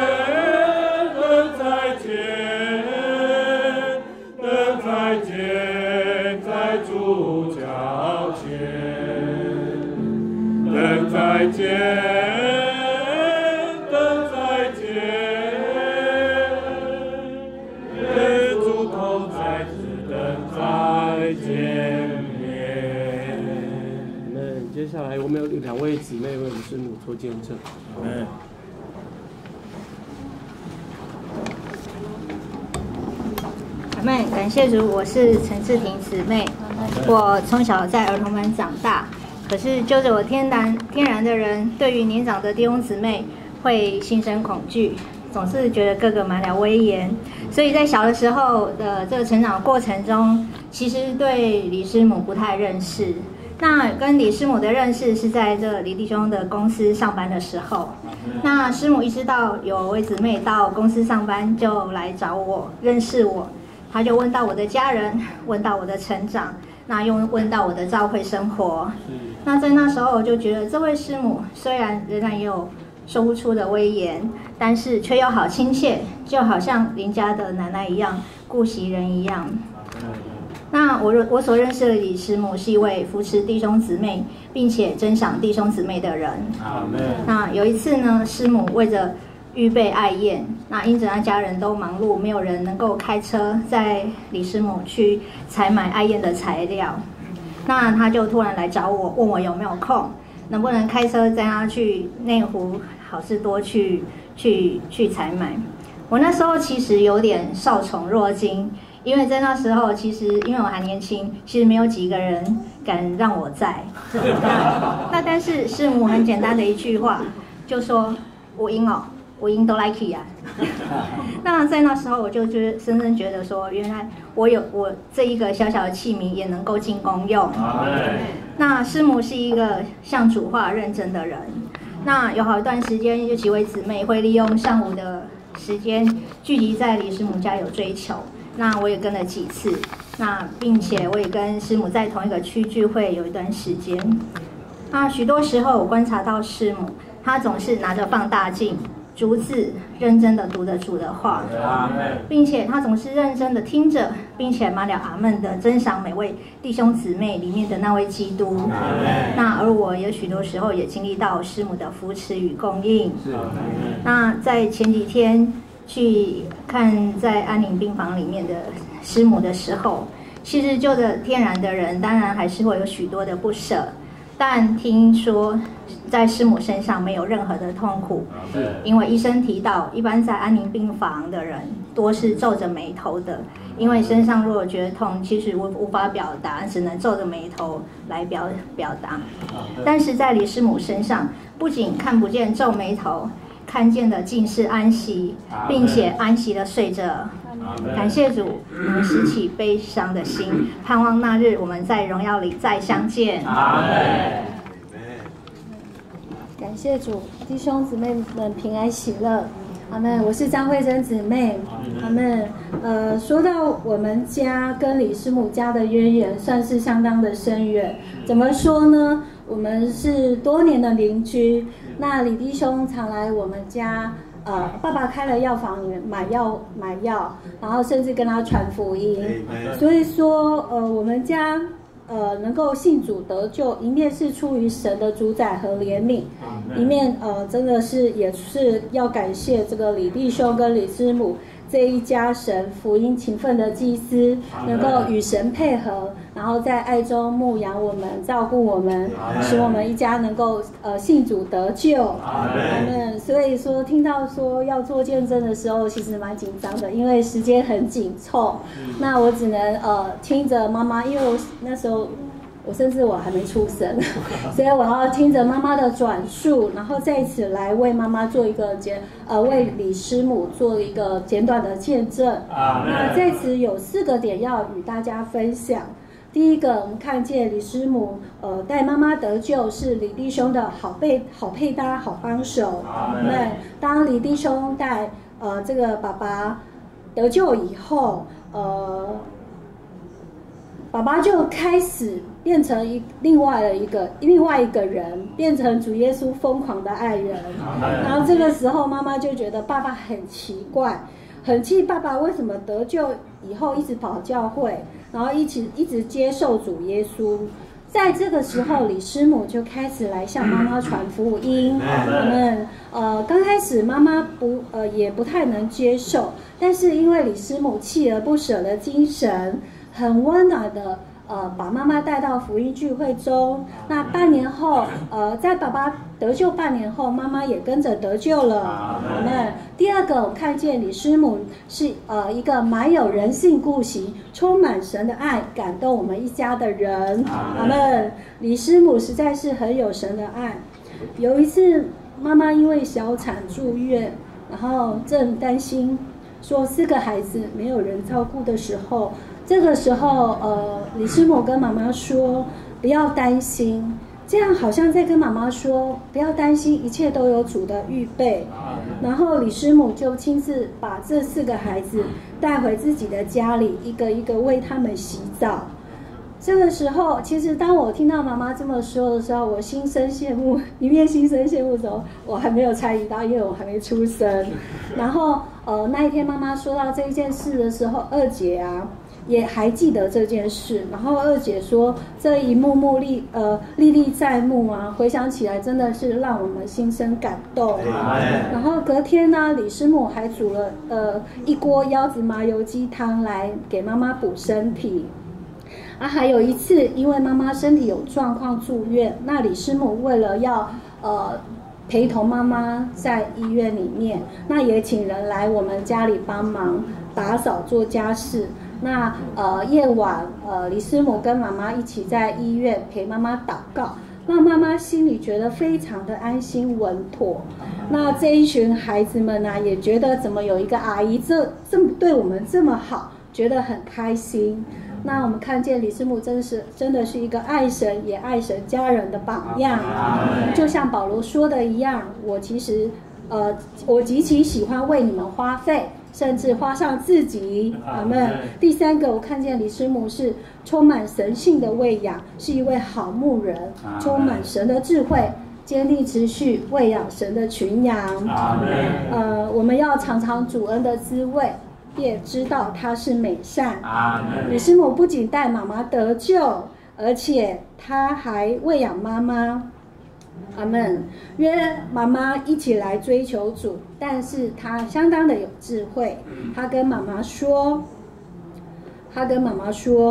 再见，等再见，愿主同在，只等再见面。
那接下来我们有两位姊妹为我们师母做见证。嗯。
阿们，感谢主，我是陈志婷姊妹，我从小在儿童班长大。可是，就着我天然天然的人，对于年长的弟兄姊妹会心生恐惧，总是觉得哥哥满了威严，所以在小的时候的这个成长过程中，其实对李师母不太认识。那跟李师母的认识是在这李弟兄的公司上班的时候。那师母一知道有位姊妹到公司上班，就来找我认识我，他就问到我的家人，问到我的成长。那又问到我的教会生活，那在那时候我就觉得这位师母虽然仍然也有说不出的威严，但是却又好亲切，就好像邻家的奶奶一样，顾惜人一样。那我我所认识的李师母是一位扶持弟兄姊妹，并且珍赏弟兄姊妹的人。那有一次呢，师母为着预备爱宴，那因着那家人都忙碌，没有人能够开车载李师母去采买爱宴的材料，那他就突然来找我，问我有没有空，能不能开车载他去内湖好事多去去去采买。我那时候其实有点受宠若惊，因为在那时候其实因为我还年轻，其实没有几个人敢让我载。那但是师母很简单的一句话，就说我赢哦。我赢都 like 啊，那在那时候我就觉得深深觉得说，原来我有我这一个小小的器皿也能够进功用。那师母是一个向主话认真的人，那有好一段时间，有几位姊妹会利用上午的时间聚集在李师母家有追求，那我也跟了几次，那并且我也跟师母在同一个区聚会有一段时间。那许多时候我观察到师母，她总是拿着放大镜。逐字认真的读着主的话，并且他总是认真的听着，并且满了阿们的珍赏每位弟兄姊妹里面的那位基督。那而我有许多时候也经历到师母的扶持与供应。那在前几天去看在安宁病房里面的师母的时候，其实就着天然的人，当然还是会有许多的不舍。 但听说在师母身上没有任何的痛苦，因为医生提到，一般在安宁病房的人多是皱着眉头的，因为身上如果觉得痛，其实无无法表达，只能皱着眉头来表表达。但是在李师母身上，不仅看不见皱眉头，看见的尽是安息，并且安息的睡着。感谢主，我们拾起悲伤的心，盼望那日我们在荣耀里再相见。阿门。
感谢主，弟兄姊妹们平安喜乐。阿门。我是张慧珍姊妹。阿门。呃，说到我们家跟李师母家的渊源，算是相当的深远。怎么说呢？我们是多年的邻居。那李弟兄常来我们家。呃，爸爸开了药房里面买药买药，然后甚至跟他传福音。所以说，呃，我们家呃能够信主得救，一面是出于神的主宰和怜悯，一面呃真的是也是要感谢这个李弟兄跟李师母这一家神福音勤奋的祭司，能够与神配合，然后在爱中牧养我们，照顾我们，使我们一家能够呃信主得救。阿们。所以说听到说要做见证的时候，其实蛮紧张的，因为时间很紧凑。那我只能呃听着妈妈，因为我那时候。我甚至我还没出生，所以我要听着妈妈的转述，然后在此来为妈妈做一个简呃为李师母做一个简短的见证。那在此有四个点要与大家分享。第一个，我们看见李师母呃带妈妈得救是李弟兄的好配好配搭好帮手。对，当李弟兄带呃这个爸爸得救以后，呃。爸爸就开始变成一另外的一个另外一个人，变成主耶稣疯狂的爱人。然后这个时候，妈妈就觉得爸爸很奇怪，很气爸爸为什么得救以后一直跑教会，然后一直一直接受主耶稣。在这个时候，李师母就开始来向妈妈传福音。我们呃刚开始妈妈不呃也不太能接受，但是因为李师母锲而不舍的精神。很温暖的，呃，把妈妈带到福音聚会中。那半年后，呃，在爸爸得救半年后，妈妈也跟着得救了。我们第二个，我看见李师母是呃一个蛮有人性顾惜、充满神的爱，感动我们一家的人。我们李师母实在是很有神的爱。有一次，妈妈因为小产住院，然后正担心说四个孩子没有人照顾的时候。这个时候，呃，李师母跟妈妈说：“不要担心。”这样好像在跟妈妈说：“不要担心，一切都有主的预备。”然后李师母就亲自把这四个孩子带回自己的家里，一个一个为他们洗澡。这个时候，其实当我听到妈妈这么说的时候，我心生羡慕，一面心生羡慕的时候，我还没有参与到，因为我还没出生。然后，呃，那一天妈妈说到这一件事的时候，二姐啊。也还记得这件事，然后二姐说这一幕幕历呃历历在目啊，回想起来真的是让我们心生感动。然后隔天呢，李师母还煮了呃一锅腰子麻油鸡汤来给妈妈补身体。啊，还有一次，因为妈妈身体有状况住院，那李师母为了要呃陪同妈妈在医院里面，那也请人来我们家里帮忙打扫做家事。那呃夜晚，呃李师母跟妈妈一起在医院陪妈妈祷告，让妈妈心里觉得非常的安心稳妥。那这一群孩子们呢、啊，也觉得怎么有一个阿姨这这么对我们这么好，觉得很开心。那我们看见李师母真是真的是一个爱神也爱神家人的榜样。就像保罗说的一样，我其实呃我极其喜欢为你们花费。甚至花上自己。阿们。第三个，我看见李师母是充满神性的喂养，是一位好牧人，充满神的智慧，坚定持续喂养神的群羊。呃，我们要尝尝主恩的滋味，也知道他是美善。李师母不仅带妈妈得救，而且他还喂养妈妈。阿们，约妈妈一起来追求主，但是她相当的有智慧。她跟妈妈说，她跟妈妈说，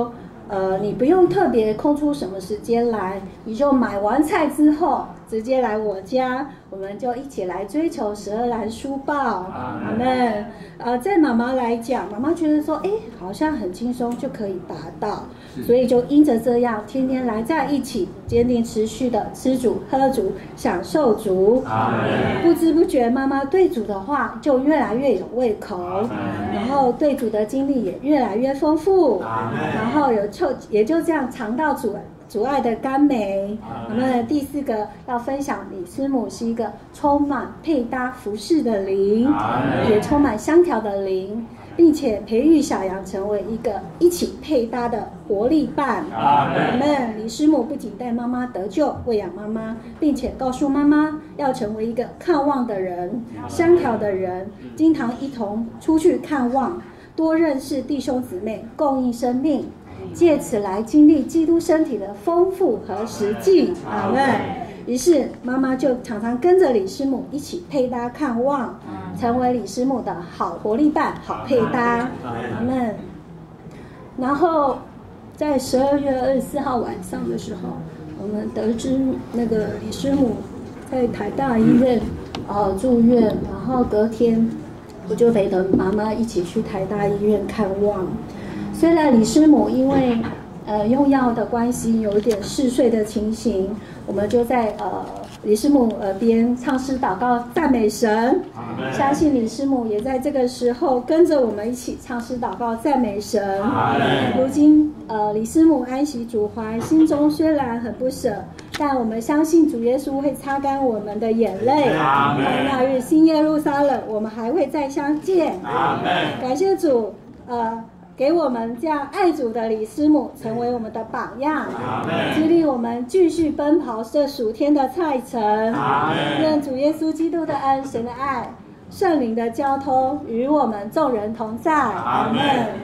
呃，你不用特别空出什么时间来，你就买完菜之后直接来我家，我们就一起来追求十二篮书报。阿们。呃，在妈妈来讲，妈妈觉得说，哎，好像很轻松就可以达到，所以就因着这样，天天来在一起，坚定持续的吃主、喝主、享受主。不知不觉，妈妈对主的话就越来越有胃口，然后对主的经历也越来越丰富，然后有就也就这样尝到主主爱的甘美。我们第四个要分享，李师母是一个充满配搭服饰的灵，也充满香调的灵，并且培育小羊成为一个一起配搭的活力伴。我们李师母不仅带妈妈得救、喂养妈妈，并且告诉妈妈要成为一个看望的人、香调的人，经常一同出去看望，多认识弟兄姊妹，供应生命，借此来经历基督身体的丰富和实际。阿们。于是妈妈就常常跟着李师母一起配搭看望，成为李师母的好活力伴、好配搭。阿们。然后在十二月二十四号晚上的时候，我们得知那个李师母在台大医院呃住院，然后隔天我就陪着妈妈一起去台大医院看望。虽然李师母因为呃用药的关系有一点嗜睡的情形，我们就在呃李师母耳边唱诗祷告赞美神，相信李师母也在这个时候跟着我们一起唱诗祷告赞美神。如今呃李师母安息主怀，心中虽然很不舍，但我们相信主耶稣会擦干我们的眼泪。到那日新耶路撒冷，我们还会再相见。感谢主，呃。给我们这样爱主的李师母成为我们的榜样，激励我们继续奔跑这属天的赛程。愿主耶稣基督的恩、神的爱、圣灵的交通与我们众人同在。阿们。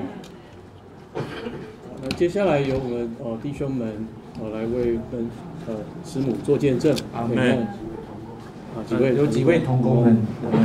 那接下来由我们呃弟兄们呃来为跟呃师母做见证。阿们。啊，几位
有几位同工们，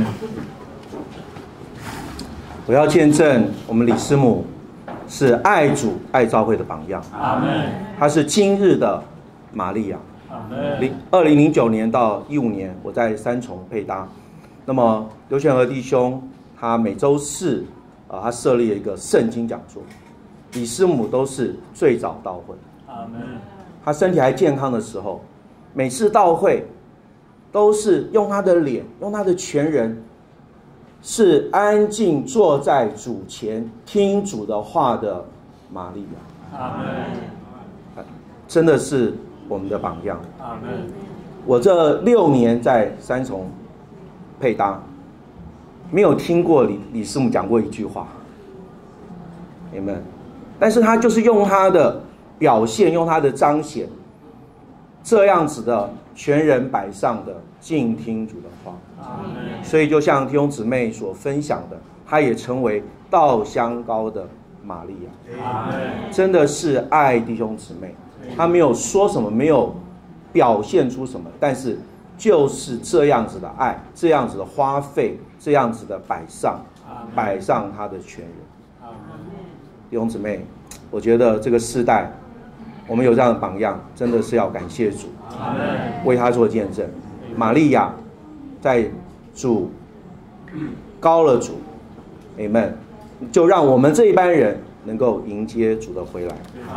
我要见证我们李师母是爱主爱教会的榜样。阿们。她是今日的玛利亚。阿们。二零零九年到一五年，我在三重配搭。那么刘全和弟兄他每周四啊、呃，他设立了一个圣经讲座。李师母都是最早到会。阿们。他身体还健康的时候，每次到会都是用他的脸，用他的全人。是安静坐在主前听主的话的玛利亚。阿们。真的是我们的榜样。阿们。我这六年在三重配搭，没有听过李李师母讲过一句话。你们，但是他就是用他的表现，用他的彰显，这样子的全人摆上的静听主的话。所以就像弟兄姊妹所分享的，她也成为稻香膏的玛利亚。真的是爱弟兄姊妹，她没有说什么，没有表现出什么，但是就是这样子的爱，这样子的花费，这样子的摆上，摆上她的全人。弟兄姊妹，我觉得这个世代我们有这样的榜样，真的是要感谢主，为他做见证。玛利亚在主高了主 Amen， 就让我们这一班人能够迎接主的回来。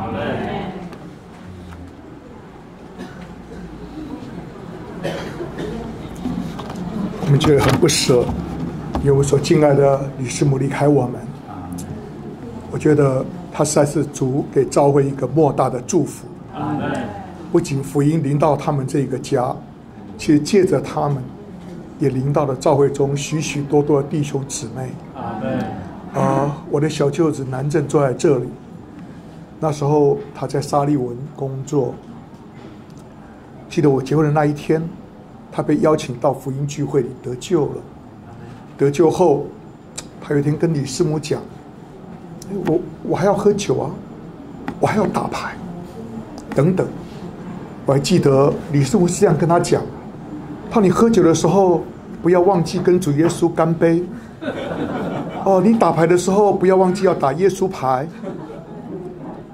我们觉得很不舍，因为我所敬爱的李师母离开我们，我觉得他实在是主给教会一个莫大的祝福。不仅福音临到他们这个家，其实借着他们也临到了教会中许许多多的弟兄姊妹。啊、呃，我的小舅子南正坐在这里，那时候他在沙利文工作。记得我结婚的那一天，他被邀请到福音聚会里得救了。得救后，他有一天跟李师母讲：“我我还要喝酒啊，我还要打牌，等等。”我还记得李师母是这样跟他讲：“怕你喝酒的时候不要忘记跟主耶稣干杯，哦，你打牌的时候不要忘记要打耶稣牌。”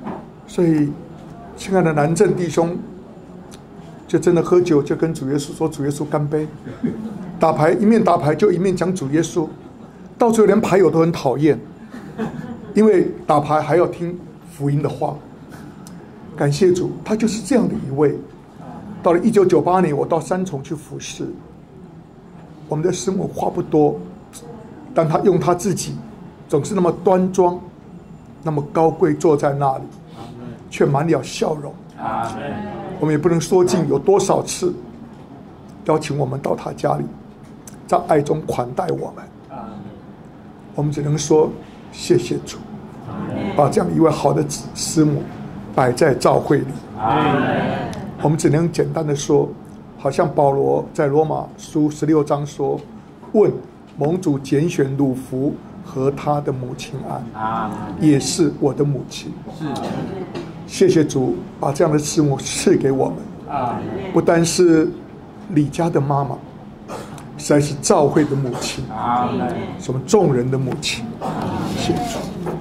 所以，亲爱的南正弟兄，就真的喝酒就跟主耶稣说：“主耶稣干杯。”打牌一面打牌就一面讲主耶稣，到最后连牌友都很讨厌，因为打牌还要听福音的话。感谢主，他就是这样的一位。到了一九九八年，我到三重去服侍，我们的师母话不多，但他用他自己，总是那么端庄，那么高贵，坐在那里，却满了笑容。我们也不能说尽有多少次邀请我们到他家里，在爱中款待我们。我们只能说谢谢主，把这样一位好的师母摆在教会里。我们只能简单的说，好像保罗在罗马书十六章说：“问蒙主拣选鲁孚和他的母亲安，也是我的母亲。”谢谢主，把这样的师母赐给我们，不单是李家的妈妈，实在是教会的母亲，什么众人的母亲。谢谢主。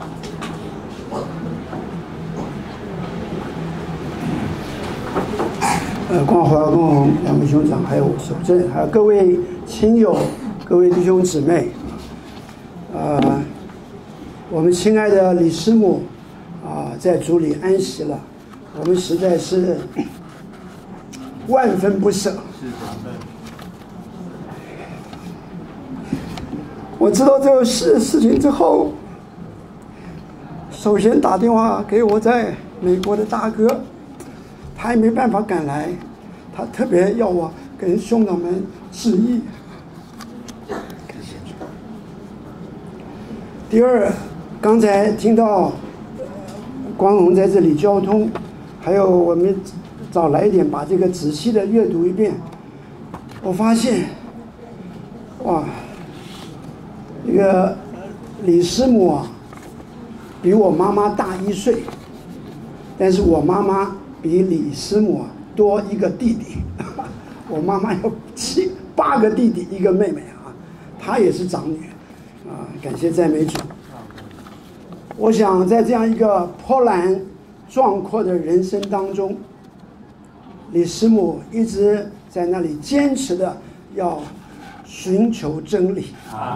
呃，光华共两位兄长，还有守正，还有各位亲友、各位弟兄姊妹，呃，我们亲爱的李师母啊、呃，在主里安息了，我们实在是万分不舍。我知道这个事事情之后，首先打电话给我在美国的大哥。他也没办法赶来，他特别要我跟兄长们致意。感谢主。第二，刚才听到光荣在这里交通，还有我们早来一点把这个仔细的阅读一遍，我发现，哇，这个李师母啊，比我妈妈大一岁，但是我妈妈比李师母多一个弟弟，我妈妈有七八个弟弟，一个妹妹啊，她也是长女啊，感谢赞美主。我想在这样一个波澜壮阔的人生当中，李师母一直在那里坚持的要寻求真理。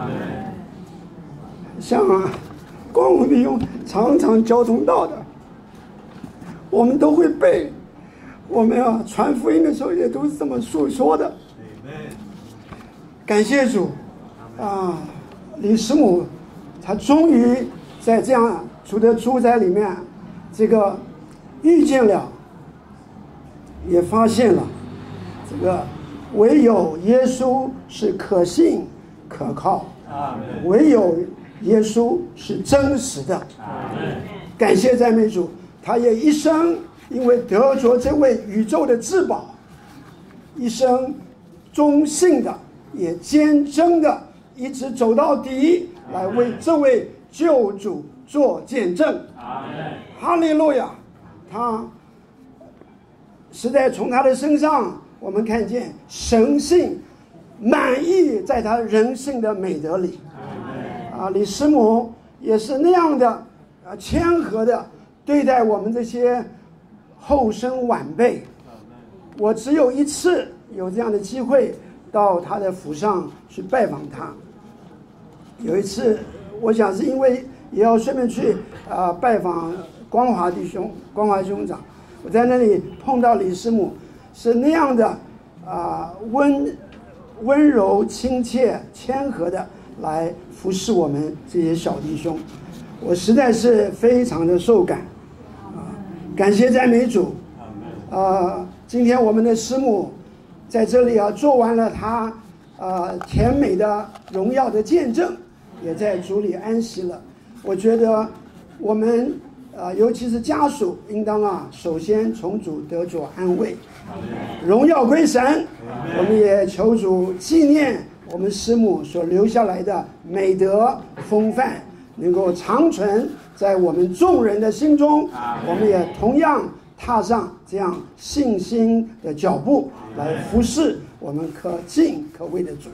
像啊，光荣弟兄常常交通到的。我们都会背，我们啊传福音的时候也都是这么诉说的。感谢主，啊，李师母，她终于在这样主的主宰里面，这个遇见了，也发现了，这个唯有耶稣是可信可靠，唯有耶稣是真实的。感谢赞美主。他也一生因为得着这位宇宙的至宝，一生忠信的也坚贞的一直走到底，来为这位救主做见证。哈利路亚！他实在从他的身上我们看见神性满意在他人性的美德里。啊，李师母也是那样的啊，谦和的对待我们这些后生晚辈。我只有一次有这样的机会到他的府上去拜访他。有一次，我想是因为也要顺便去啊、呃、拜访光华弟兄、光华兄长，我在那里碰到李师母，是那样的啊、呃、温温柔、亲切、谦和的来服侍我们这些小弟兄，我实在是非常的受感。感谢赞美主，呃，今天我们的师母在这里啊，做完了她呃甜美的荣耀的见证，也在主里安息了。我觉得我们呃，尤其是家属，应当啊，首先从主得着安慰，荣耀归神。我们也求主纪念我们师母所留下来的美德风范，能够长存在我们众人的心中。我们也同样踏上这样信心的脚步，来服侍我们可敬可畏的主。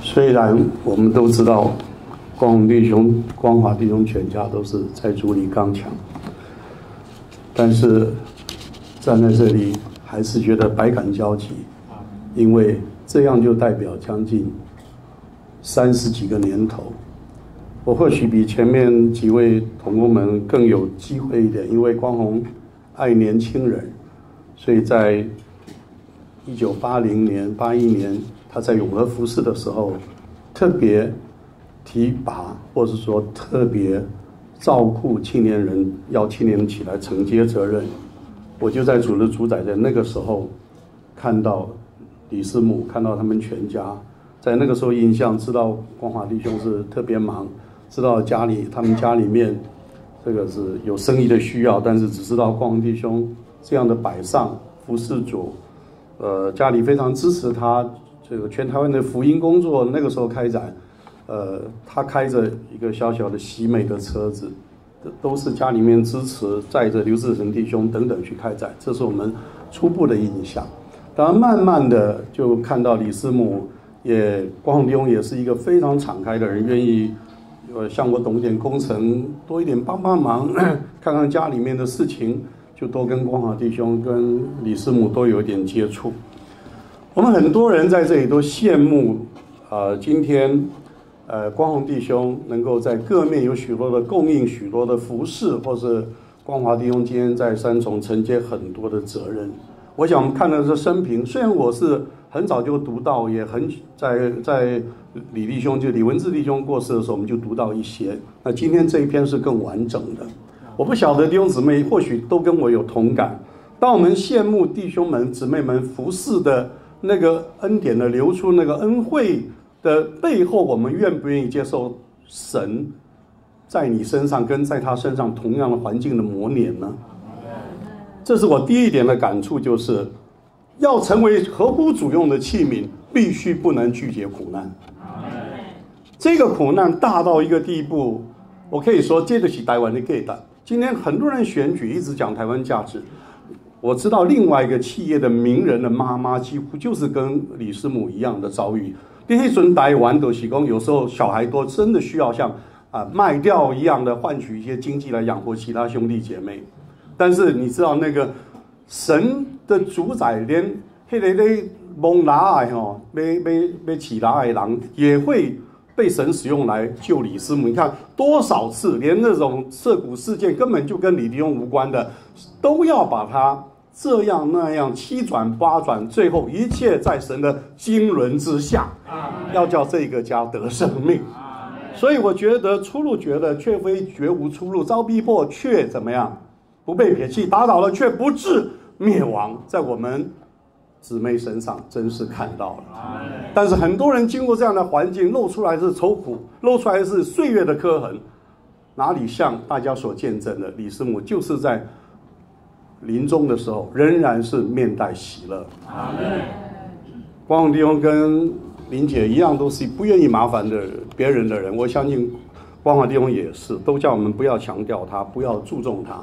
虽然我们都知道光荣弟兄、光华弟兄全家都是在主里刚强，但是站在这里还是觉得百感交集，因为这样就代表将近三十几个年头。我或许比前面几位同工们更有机会一点，因为光宏爱年轻人，所以在一九八零年、八一年，他在永和服事的时候，特别提拔，或者说特别照顾青年人，要青年人起来承接责任。我就在主的主宰在那个时候看到李师母，看到他们全家，在那个时候印象知道光华弟兄是特别忙。知道家里他们家里面这个是有生意的需要，但是只知道光宏弟兄这样的摆上服事主，呃，家里非常支持他这个全台湾的福音工作。那个时候开展，呃，他开着一个小小的喜美的车子，都是家里面支持，载着刘志成弟兄等等去开展，这是我们初步的印象。当然，慢慢的就看到李师母也光宏弟兄也是一个非常敞开的人，愿意。呃，像我懂一点工程，多一点帮帮忙，看看家里面的事情，就多跟光华弟兄、跟李师母都有一点接触。我们很多人在这里都羡慕，呃，今天，呃，光宏弟兄能够在各面有许多的供应、许多的服侍，或是光华弟兄今天在三重承接很多的责任。我想我们看的是生平，虽然我是很早就读到，也很在在李弟兄就李文志弟兄过世的时候，我们就读到一些。那今天这一篇是更完整的。我不晓得弟兄姊妹或许都跟我有同感。当我们羡慕弟兄们姊妹们服侍的那个恩典的流出，那个恩惠的背后，我们愿不愿意接受神在你身上跟在他身上同样的环境的磨练呢？这是我第一点的感触，就是要成为合乎主用的器皿，必须不能拒绝苦难。这个苦难大到一个地步，我可以说这得起台湾的 gay 的。今天很多人选举一直讲台湾价值，我知道另外一个企业的名人的妈妈几乎就是跟李师母一样的遭遇。那时台湾都是说，有时候小孩多真的需要像啊卖掉一样的换取一些经济来养活其他兄弟姐妹。但是你知道那个神的主宰，连那个在蒙拿的吼，被被被起拿的人也会被神使用来救李师母。你看多少次，连那种涉谷事件根本就跟李弟兄无关的，都要把他这样那样七转八转，最后一切在神的经纶之下，要叫这个家得生命。所以我觉得出路觉得却非绝无出路，遭逼迫却怎么样？不被撇弃，打倒了却不致灭亡，在我们姊妹身上真是看到了。但是很多人经过这样的环境，露出来是愁苦，露出来是岁月的刻痕，哪里像大家所见证的，李师母就是在临终的时候仍然是面带喜乐。光宏弟兄跟林姐一样，都是不愿意麻烦的别人的人，我相信光华弟兄也是，都叫我们不要强调他，不要注重他。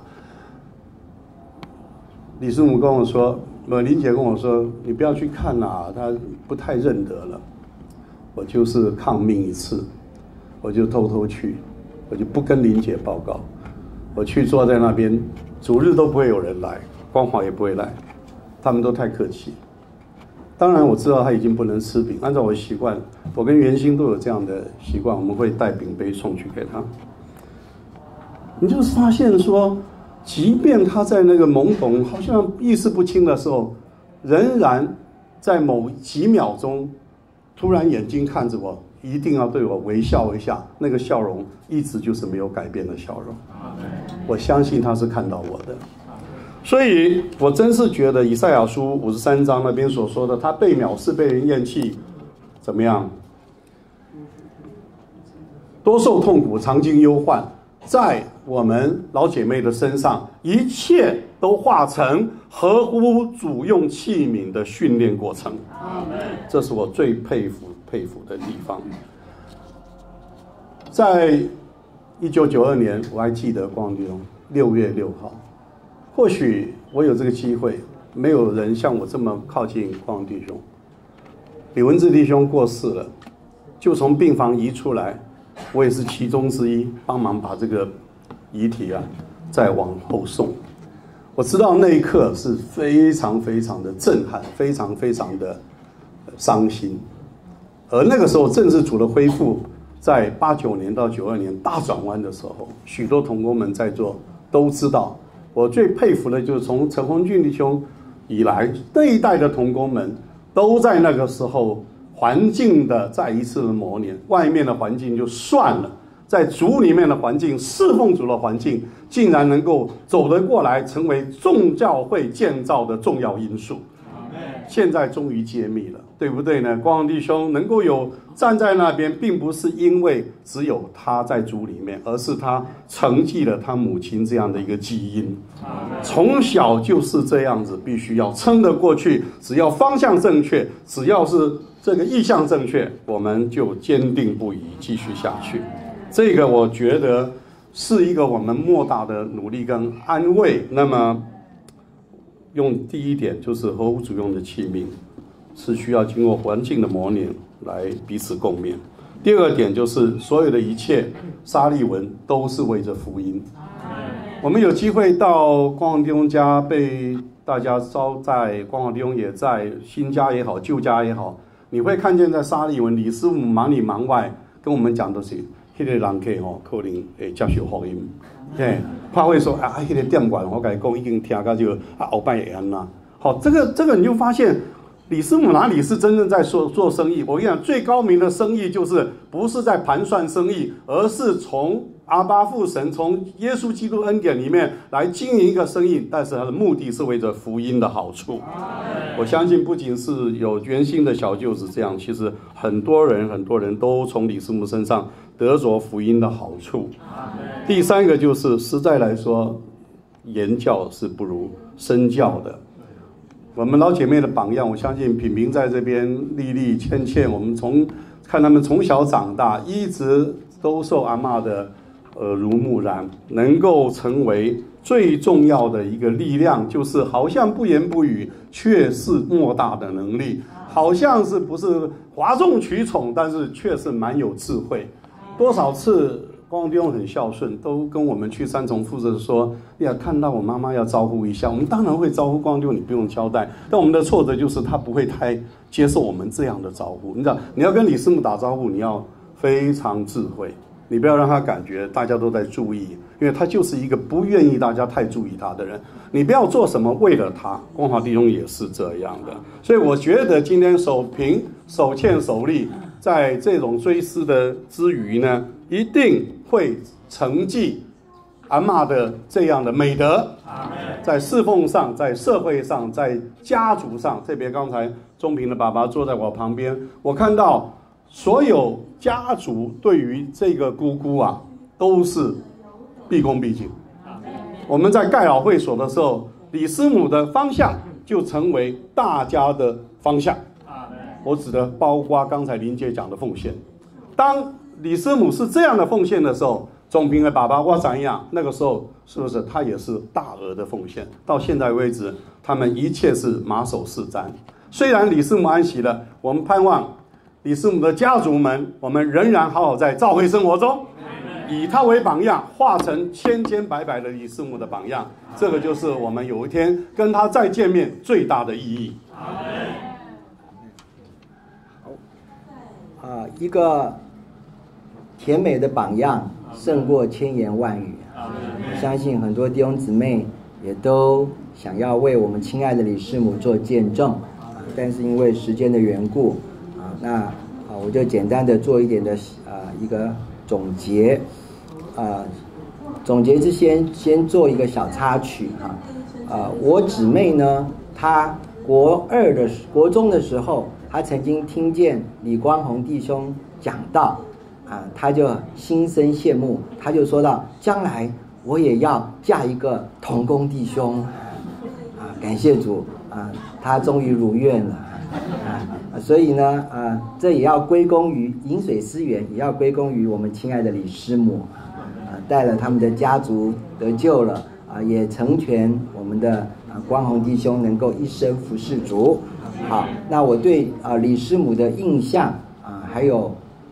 李师母跟我说，呃，林姐跟我说，你不要去看啊，他不太认得了。我就是抗命一次，我就偷偷去，我就不跟林姐报告，我去坐在那边，主日都不会有人来，光华也不会来，他们都太客气。当然我知道他已经不能吃饼，按照我的习惯，我跟元兴都有这样的习惯，我们会带饼杯送去给他。你就发现说，即便他在那个懵懂好像意识不清的时候，仍然在某几秒钟突然眼睛看着我，一定要对我微笑一下，那个笑容一直就是没有改变的笑容。我相信他是看到我的，所以我真是觉得以赛亚书五十三章那边所说的，他被藐视被人厌弃，怎么样，多受痛苦常经忧患，在我们老姐妹的身上，一切都化成合乎主用器皿的训练过程。这是我最佩服佩服的地方。在一九九二年，我还记得光弟兄六月六号，或许我有这个机会，没有人像我这么靠近光弟兄。李文志弟兄过世了， 就从病房移出来，我也是其中之一，帮忙把这个遗体啊再往后送。我知道那一刻是非常非常的震撼，非常非常的伤心。而那个时候正是主的恢复，在八九年到九二年大转弯的时候，许多同工们在座都知道。我最佩服的就是从陈宏俊弟兄以来，那一代的同工们都在那个时候环境的再一次的磨练，外面的环境就算了，在主里面的环境，侍奉主的环境，竟然能够走得过来，成为众教会建造的重要因素。现在终于揭秘了，对不对呢？光荣弟兄能够有站在那边，并不是因为只有他在主里面，而是他承继了他母亲这样的一个基因，从小就是这样子，必须要撑得过去。只要方向正确，只要是这个意向正确，我们就坚定不移继续下去。这个我觉得是一个我们莫大的努力跟安慰。那么用第一点就是合乎主用的器皿，是需要经过环境的磨练来彼此共勉。第二个点就是所有的一切沙利文都是为着福音。我们有机会到光华弟兄家，被大家招待，光华弟兄也在，新家也好，旧家也好，你会看见在沙利文李师傅忙里忙外跟我们讲的是那个人客吼可能会接受福音。嘿，怕会说啊，那个店馆我跟你讲已经听到就啊，后半夜安啦。好，这个这个你就发现，李师傅哪里是真正在做做生意？我跟你讲，最高明的生意就是不是在盘算生意，而是从阿爸父神、从耶稣基督恩典里面来经营一个生意，但是他的目的是为着福音的好处。我相信不仅是有原心的小舅子这样，其实很多人很多人都从李师傅身上得着福音的好处。第三个就是实在来说，言教是不如身教的。我们老姐妹的榜样，我相信品平在这边，丽丽、倩倩，我们从看他们从小长大，一直都受阿嬷的耳濡目染，能够成为最重要的一个力量，就是好像不言不语，却是莫大的能力，好像是不是哗众取宠，但是却是蛮有智慧。多少次光荣弟兄很孝顺，都跟我们去三重负责说，呀，看到我妈妈要招呼一下，我们当然会招呼。光荣弟兄你不用交代，但我们的挫折就是他不会太接受我们这样的招呼。你知道，你要跟李师母打招呼，你要非常智慧，你不要让他感觉大家都在注意，因为他就是一个不愿意大家太注意他的人。你不要做什么为了他，光华弟兄也是这样的。所以我觉得今天守平、守欠、守立，在这种追思的之余呢，一定会承继阿嬷的这样的美德，在侍奉上，在社会上，在家族上。特别刚才钟平的爸爸坐在我旁边，我看到所有家族对于这个姑姑啊，都是毕恭毕敬。我们在盖老会所的时候，李师母的方向就成为大家的方向。我指的包括刚才林姐讲的奉献。当李师母是这样的奉献的时候，钟平的爸爸我怎样？那个时候是不是他也是大额的奉献？到现在为止，他们一切是马首是瞻。虽然李师母安息了，我们盼望李师母的家族们，我们仍然好好在教会生活中，以他为榜样，化成千千百百的李师母的榜样。这个就是我们有一天跟他再见面最大的意义。
啊、呃，一个甜美的榜样胜过千言万语。我相信很多弟兄姊妹也都想要为我们亲爱的李师母做见证，啊、但是因为时间的缘故，啊，那啊我就简单的做一点的啊一个总结，啊，总结之前先做一个小插曲哈，啊，我姊妹呢，她国二的国中的时候，她曾经听见李光宏弟兄讲道。啊，他就心生羡慕，他就说到，将来我也要嫁一个同工弟兄，啊，感谢主啊，他终于如愿了，啊，所以呢，啊，这也要归功于饮水思源，也要归功于我们亲爱的李师母，啊，带了他们的家族得救了，啊，也成全我们的啊光宏弟兄能够一生服侍主。好，那我对啊李师母的印象啊，还有。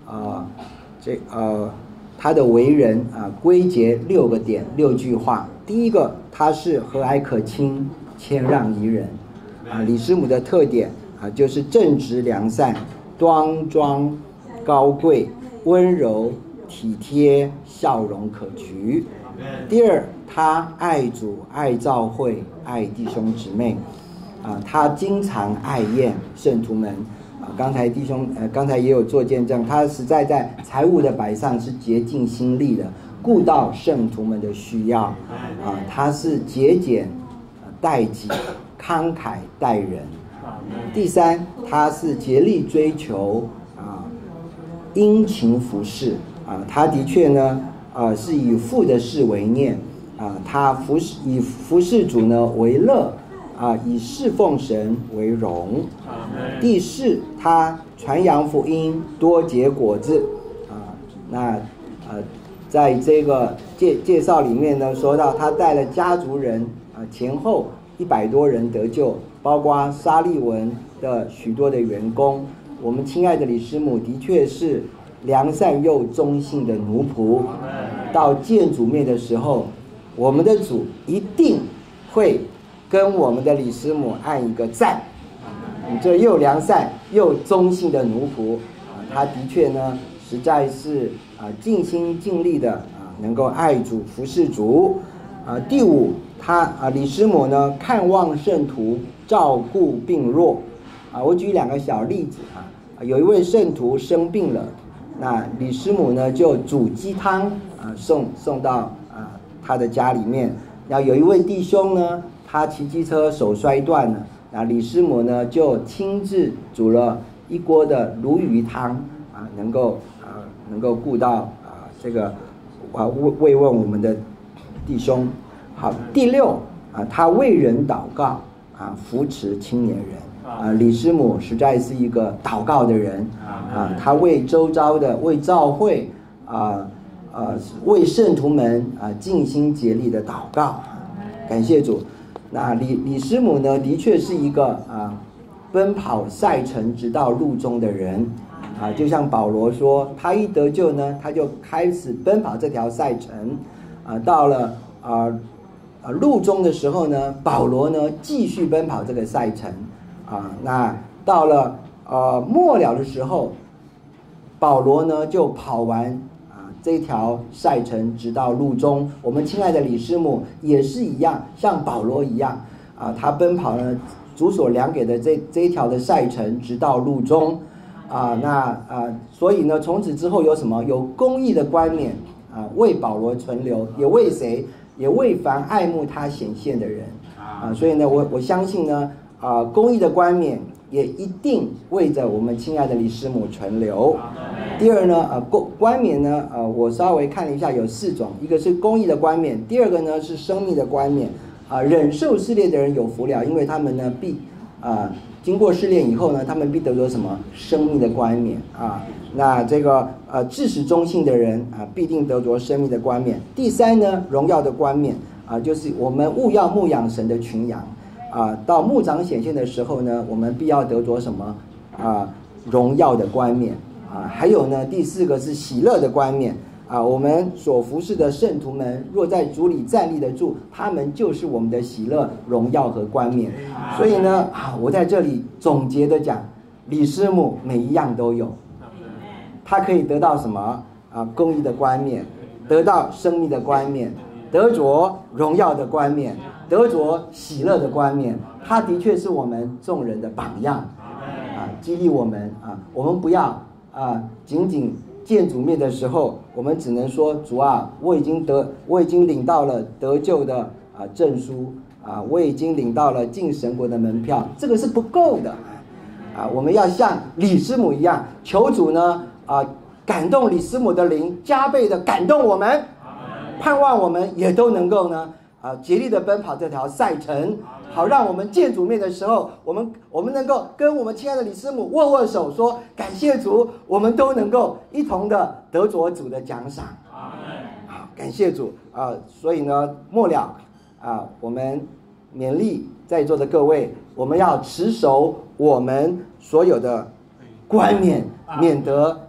呃这呃他的为人啊、呃、归结六个点六句话。第一个，他是和蔼可亲、谦让宜人啊。李师母的特点啊就是正直良善、端庄高贵、温柔体贴、笑容可掬。第二，他爱主、爱教会、爱弟兄姊妹啊，他经常爱宴圣徒们啊。刚才弟兄呃刚才也有做见证，他实在在财务的摆上是竭尽心力的，顾到圣徒们的需要啊。他是节俭、待己、慷慨待人。第三，他是竭力追求啊，殷勤服侍啊。他的确呢，啊是以父的事为念啊，他服侍以服侍主呢为乐啊，以侍奉神为荣。第四，他传扬福音，多结果子啊。那呃，在这个介介绍里面呢，说到他带了家族人啊，前后一百多人得救，包括沙利文的许多的员工。我们亲爱的李师母的确是良善又忠信的奴仆。到见主面的时候，我们的主一定会跟我们的李师母按一个赞。你这又良善又忠信的奴仆啊，他的确呢，实在是啊尽心尽力的啊，能够爱主服侍主啊。第五，他啊李师母呢看望圣徒，照顾病弱啊。我举两个小例子啊，有一位圣徒生病了，那李师母呢就煮鸡汤啊送送到啊他的家里面。然后有一位弟兄呢，他骑机车手摔断了，那李师母呢就亲自煮了一锅的鲈鱼汤啊，能够啊能够顾到啊这个啊慰慰问我们的弟兄。好，第六啊，他为人祷告啊，扶持青年人啊。李师母实在是一个祷告的人啊，他为周遭的、为教会啊啊、为圣徒们啊尽心竭力的祷告。感谢主。那李李师母呢，的确是一个啊奔跑赛程直到路中的人啊，就像保罗说，他一得救呢，他就开始奔跑这条赛程啊，到了啊。啊，路中的时候呢，保罗呢继续奔跑这个赛程啊。那到了呃末了的时候，保罗呢就跑完啊这条赛程，直到路中。我们亲爱的李师母也是一样，像保罗一样啊，他奔跑呢主所量给的这这一条的赛程，直到路中啊。那啊，所以呢，从此之后有什么？有公义的冠冕啊，为保罗存留，也为谁？也为凡爱慕他显现的人啊，所以呢，我我相信呢，啊，公义的冠冕也一定为着我们亲爱的李师母存留。第二呢，啊，冠冠冕呢，啊，我稍微看了一下，有四种，一个是公义的冠冕，第二个呢是生命的冠冕啊，忍受试炼的人有福了，因为他们呢必啊经过试炼以后呢，他们必得着什么？生命的冠冕啊。那这个呃至始忠信的人啊，必定得着生命的冠冕。第三呢，荣耀的冠冕啊，就是我们务要牧养神的群羊啊，到牧长显现的时候呢，我们必要得着什么啊？荣耀的冠冕啊。还有呢，第四个是喜乐的冠冕啊。我们所服侍的圣徒们，若在主里站立得住，他们就是我们的喜乐、荣耀和冠冕。所以呢，啊，我在这里总结的讲，李师母每一样都有。他可以得到什么啊？公义的冠冕，得到生命的冠冕，得着荣耀的冠冕，得着喜乐的冠冕。他的确是我们众人的榜样啊，激励我们啊。我们不要啊，仅仅见主面的时候，我们只能说主啊，我已经得，我已经领到了得救的啊证书啊，我已经领到了进神国的门票，这个是不够的啊。我们要像李师母一样，求主呢。啊，感动李师母的灵，加倍的感动我们，盼望我们也都能够呢，啊，竭力的奔跑这条赛程，好让我们见主面的时候，我们我们能够跟我们亲爱的李师母握握手，说感谢主，我们都能够一同的得着主的奖赏。好，感谢主啊！所以呢，末了啊，我们勉励在座的各位，我们要持守我们所有的冠冕，免得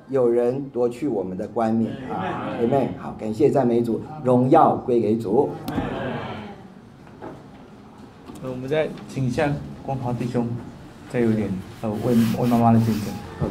有人夺去我们的冠冕啊！Amen。好，感谢赞美主，荣耀归给主。
呃，我们再请一下光华弟兄，再有一点呃为为妈妈的见证。好的。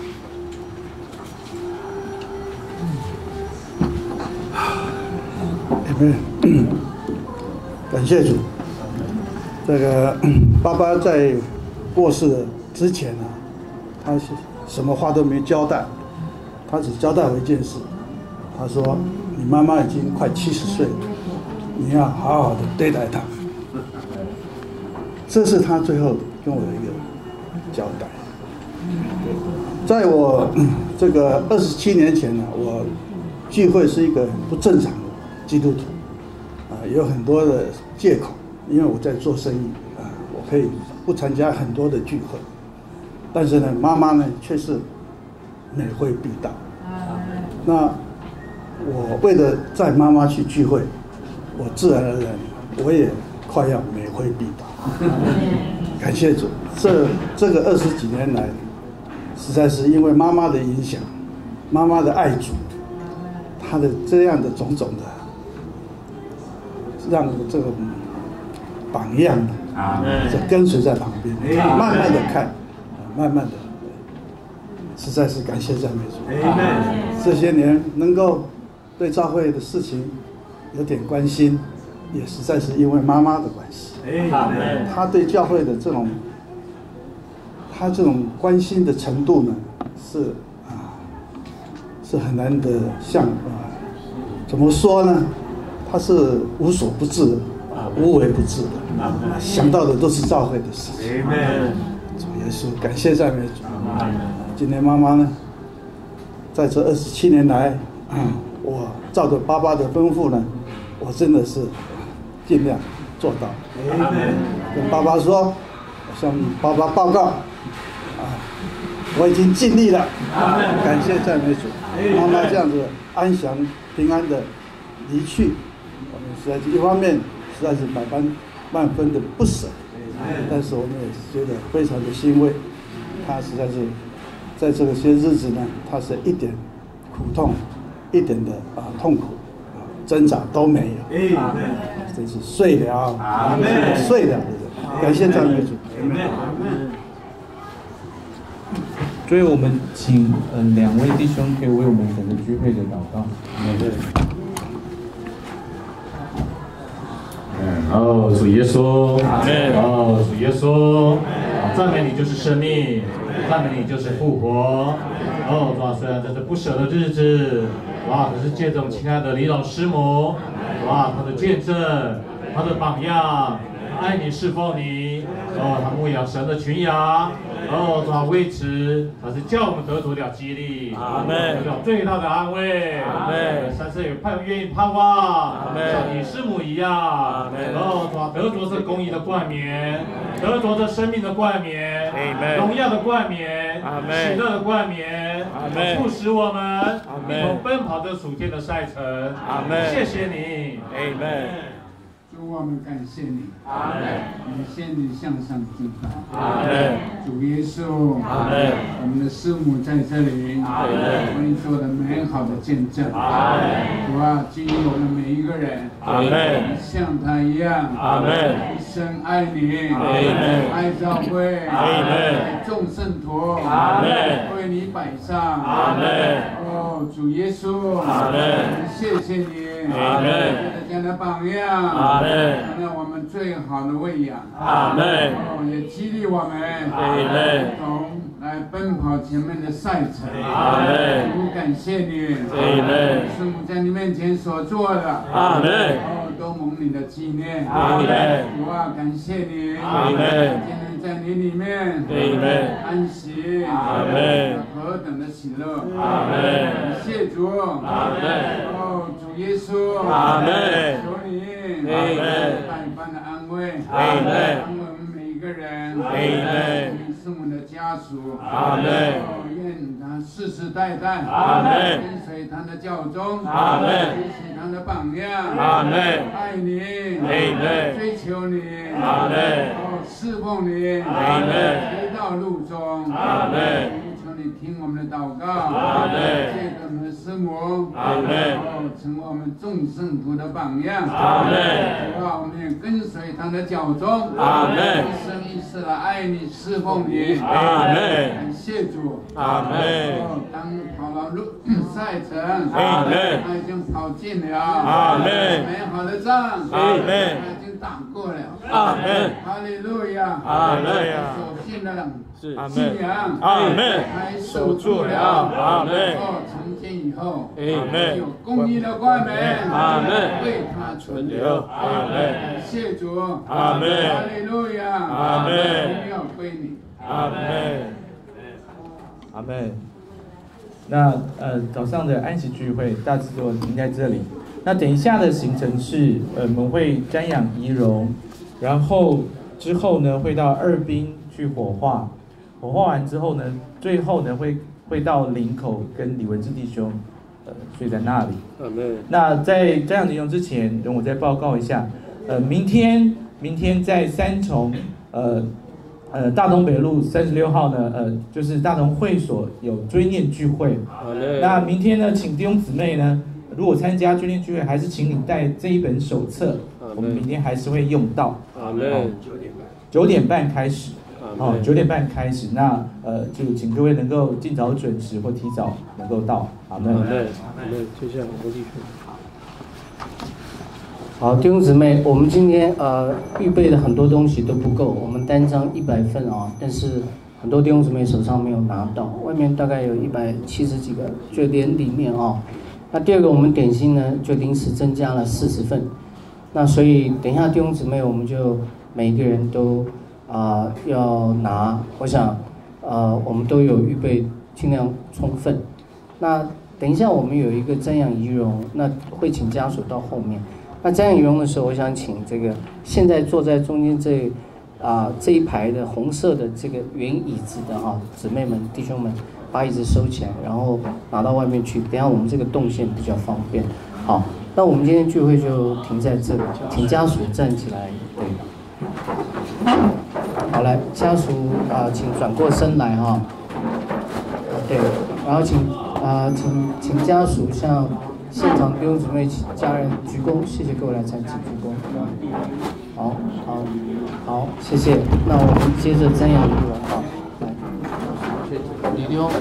Amen。感谢主。这个爸爸在过世之前呢、啊，他是什么话都没交代，他只交代我一件事，他说：“你妈妈已经快七十岁了，你要好好的对待她。”这是他最后跟我的一个交代。在我这个二十七年前呢，我聚会是一个很不正常的基督徒，啊，有很多的借口，因为我在做生意啊，我可以不参加很多的聚会，但是呢，妈妈呢却是每会必到。那我为了载妈妈去聚会，我自然而然我也快要每会必到。感谢主，这这个二十几年来，实在是因为妈妈的影响，妈妈的爱主，她的这样的种种的，让这个榜样就跟随在旁边，慢慢的看，慢慢的，实在是感谢赞美主。这些年能够对教会的事情有点关心，也实在是因为妈妈的关系。他对教会的这种，他这种关心的程度呢，是啊，是很难得像啊，怎么说呢？他是无所不至的，无微不至的，想到的都是教会的事情。主耶稣，感谢赞美主。今天妈妈呢，在这二十七年来，我照着爸爸的吩咐呢，我真的是尽量做到。跟爸爸说，我向爸爸报告，啊，我已经尽力了。感谢赞美主，妈妈这样子安详平安的离去，我们实在是一方面实在是百般万分的不舍，但是我们也觉得非常的欣慰。他实在是在这些日子呢，他是一点苦痛、一点的啊痛苦、啊挣扎都没有。真是睡了，睡了，感谢赞美主。
所以我们请呃两位弟兄可以为我们整个聚会的祷告。
哦，主耶稣，哦，主耶稣，赞美你就是生命，赞美你就是复活。哦，主啊，虽然在这不舍的日子，哇，可是借着我们亲爱的李老师母，哇，他的见证，他的榜样，爱你侍奉你，哦，他牧养神的群羊，哦，主啊，为此他是叫我们得着了激励，阿门，得到最大的安慰，阿门，三生有盼愿意盼望，阿门，像你师母一样，阿门，哦，主啊，得着这公义的冠冕，得着这生命的冠冕，阿门，荣耀的冠冕，阿门，喜乐的冠冕，阿门，促使我们一同奔跑这属天的赛程，阿门，谢谢你，阿门。
主，我们感谢你，阿门。感谢你向上进发，阿
门。
主耶稣，阿门。我们的师母在这里，阿门。为你做的美好的见证，阿门。主啊，激励我们每一个人，阿门。像他一样，阿门。一生爱你，阿门。爱教会，阿门。爱众圣徒，阿门。为你摆上，阿门。哦，主耶稣，阿门。谢谢你，阿门。这样的榜样，阿门。让我们最好的喂养，阿门。哦，也激励我们，阿门。同来奔跑前面的赛程，阿门。主，感谢你，阿门。师母在你面前所做的，阿门。哦，都蒙你的纪念，阿门。主啊，感谢你，阿门。今天在你里面，阿门。安息，阿门。何等的喜乐，阿门。感谢主，阿门。哦，主耶稣，阿门。求你，阿门。百般的安慰，阿门。安慰我们每一个人，阿门。师母的家属，阿门。愿他世世代代，阿门。跟随他的教宗，阿门。跟随他的榜样，阿门。爱你，阿门。追求你，阿门。哦，侍奉你，阿门。回到路中，阿门。求你听我们的祷告，
阿门。
借着我们的师母，
阿门。
然后成为我们众圣徒的榜样，
阿门。
主啊，我们也跟随他的脚踪，
阿门。
一生一世的爱你侍奉你，
阿门。
感谢主，
阿门。
当跑了路赛程，
阿门。
他已经跑尽了，
阿门。
美好的仗，
阿门。
他已经打过了，
阿门。
哈利路亚，
阿门。
所信的
是
信仰，
阿门。
还守住了，
阿门。
哦，从今以后，
阿门。
有公义的冠冕，
阿门。
为他存留，
阿门。
感谢主，
阿门。
哈利路亚，
阿门。
荣耀归你，
阿门。阿门。那呃早上的安息聚会大致就停在这里。那等一下的行程是，呃我们会瞻仰仪容，然后之后呢会到二滨去火化，火化完之后呢，最后呢会会到林口跟李文志弟兄，呃睡在那里。
阿门。
那在瞻仰仪容之前，容我再报告一下，呃明天明天在三重，呃。呃，大同北路三十六号呢，呃，就是大同会所有追念聚会。那明天呢，请弟兄姊妹呢，如果参加追念聚会，还是请你带这一本手册，我们明天还是会用到。
阿门。
九点半，九点半开始。哦，九点半开始。那呃，就请各位能够尽早准时或提早能够到。阿门。
阿门。阿门。接下来我们继续。
好，弟兄姊妹，我们今天呃预备的很多东西都不够，我们单张一百份啊，但是很多弟兄姊妹手上没有拿到，外面大概有一百七十几个，就连里面啊。那第二个，我们点心呢就临时增加了四十份，那所以等一下弟兄姊妹我们就每一个人都啊、呃、要拿，我想呃我们都有预备，尽量充分。那等一下我们有一个瞻仰仪容，那会请家属到后面。那瞻仰仪容的时候，我想请这个现在坐在中间这啊、呃、这一排的红色的这个圆椅子的啊姊妹们弟兄们，把椅子收起来，然后拿到外面去。等一下我们这个动线比较方便。好，那我们今天聚会就停在这里，请家属站起来。对，好，来家属啊、呃，请转过身来哈。对，然后请啊、呃、请请家属向现场弟兄姊妹家人鞠躬，谢谢各位来参加鞠躬。好，好，好，谢谢。那我们接着瞻仰仪容啊，来，李弟兄。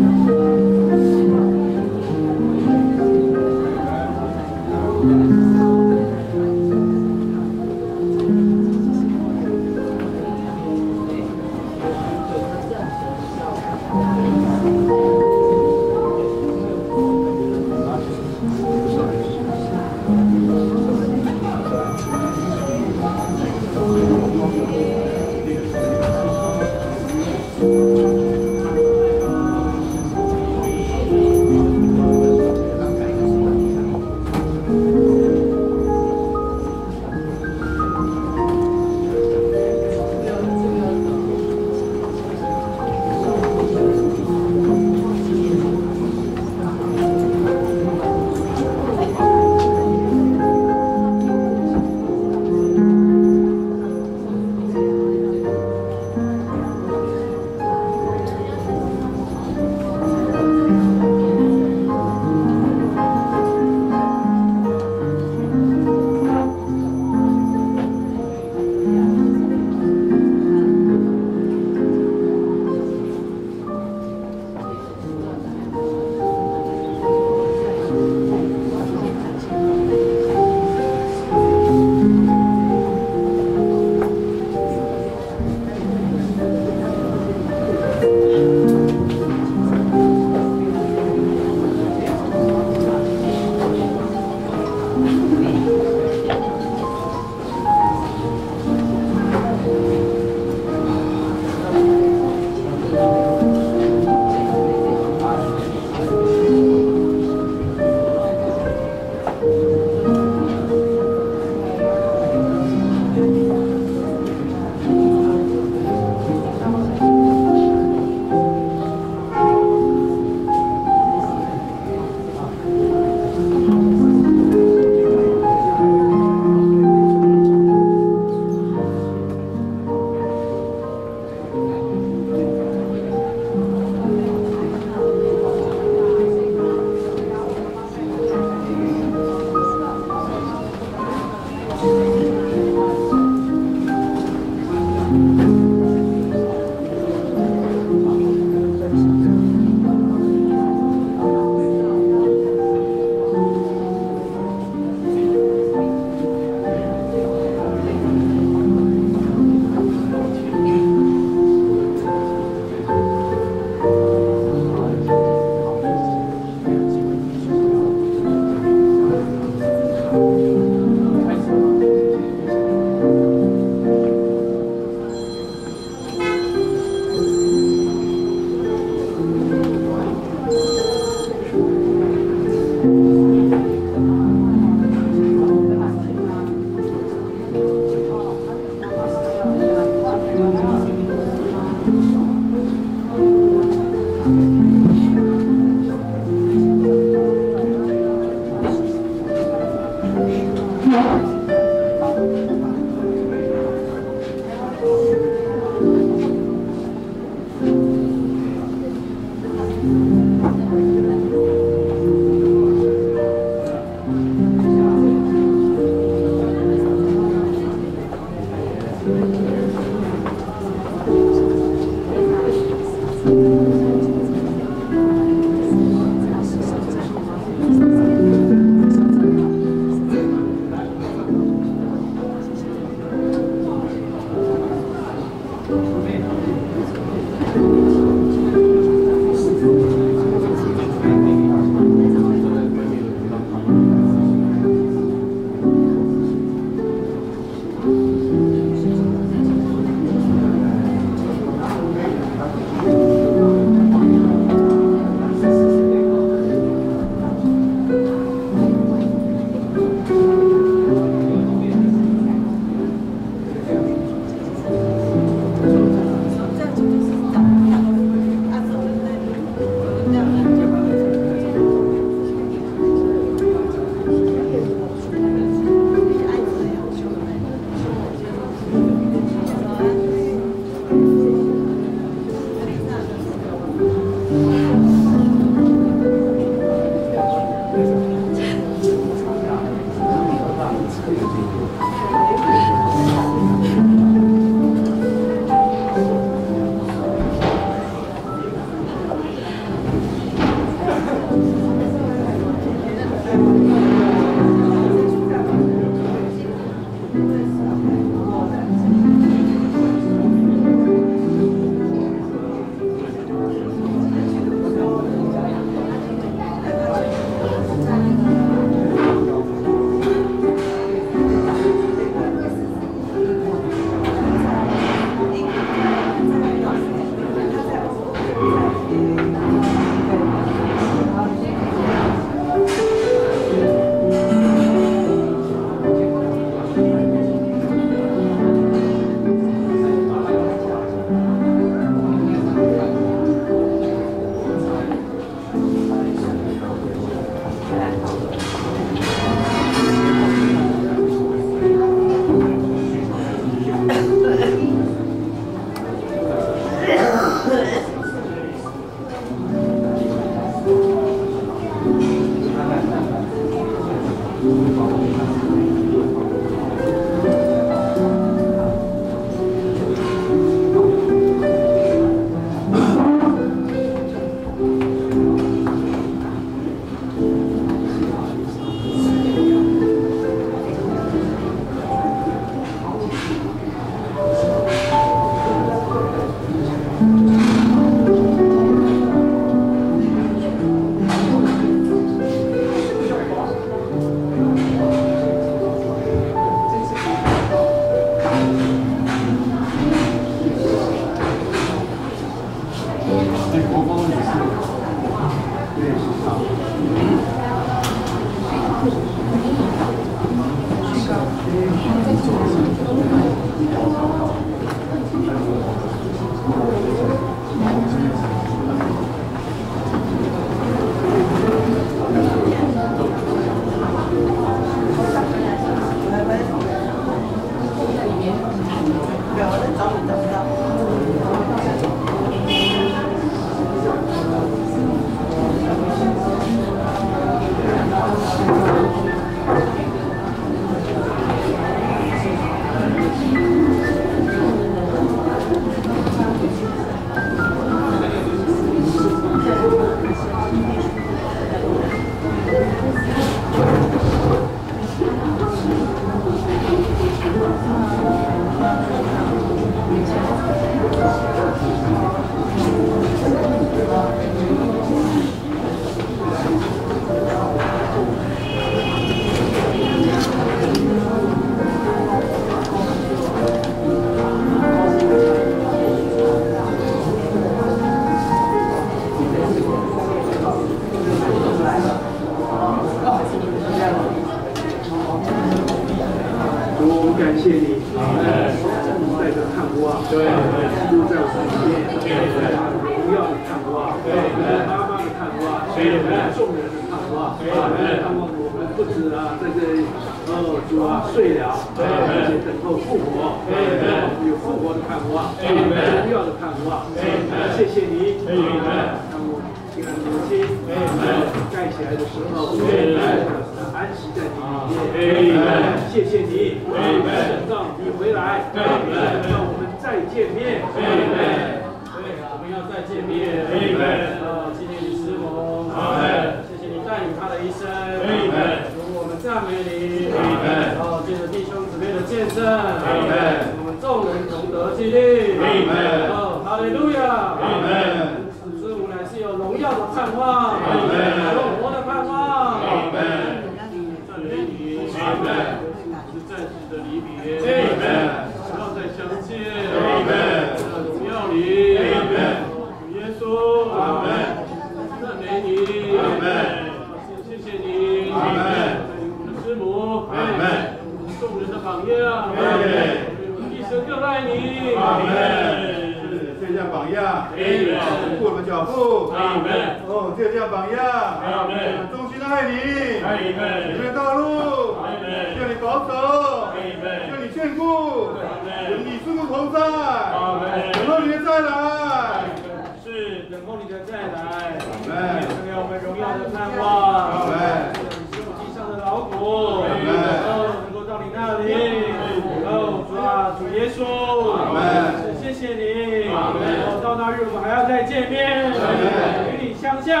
时候，安息在你里面。谢谢你，让你回来，让我们再见面。对，我们要再见面。啊，谢谢你师母，谢谢你带领他的一生。主，我们赞美你。哦，借着弟兄姊妹的见证，我们众人同得激励。哦，哈利路亚。师母乃是有荣耀的盼望，有活的盼望。赞美你，是暂时的离别，不要再相见。在荣耀里，主耶稣，赞美你，谢谢你，我们的师母，我们众人的榜样，一生更爱你。
借鉴榜样，稳固我们脚步。哦，借鉴榜样，衷心的爱你，前面道路，愿你保守，愿你眷顾，愿你师母同在，等候你的再来。
是等候你的再来，成为我们荣耀的盼望。师母地上的劳苦，哦，能够到你那里。哦，主啊，主耶稣，谢谢你。哦，到那日我们还要再见面，与你相像。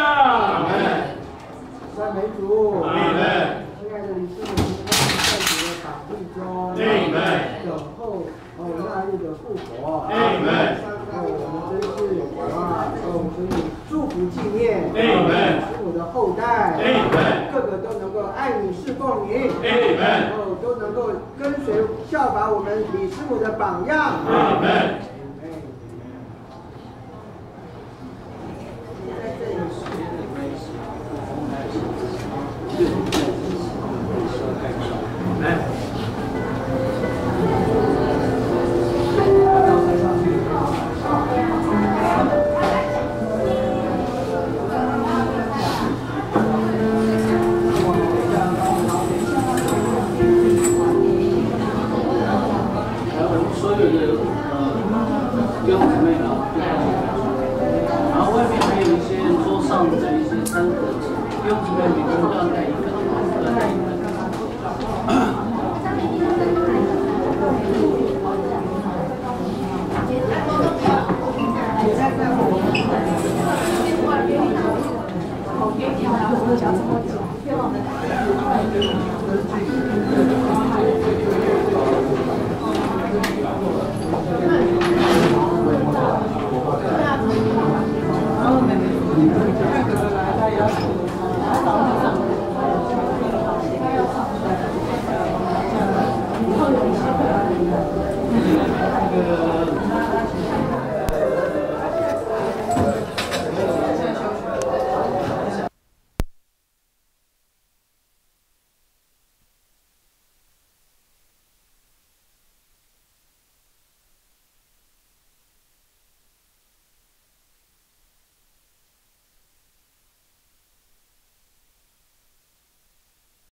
赞美主，亲爱的李师母，在主的法会中，等候哦那日的复活。哦，我们真是啊，哦，所以祝福纪念师母的后代，个个都能够爱你侍奉你，哦，都能够跟随效法我们李师母的榜样。 来，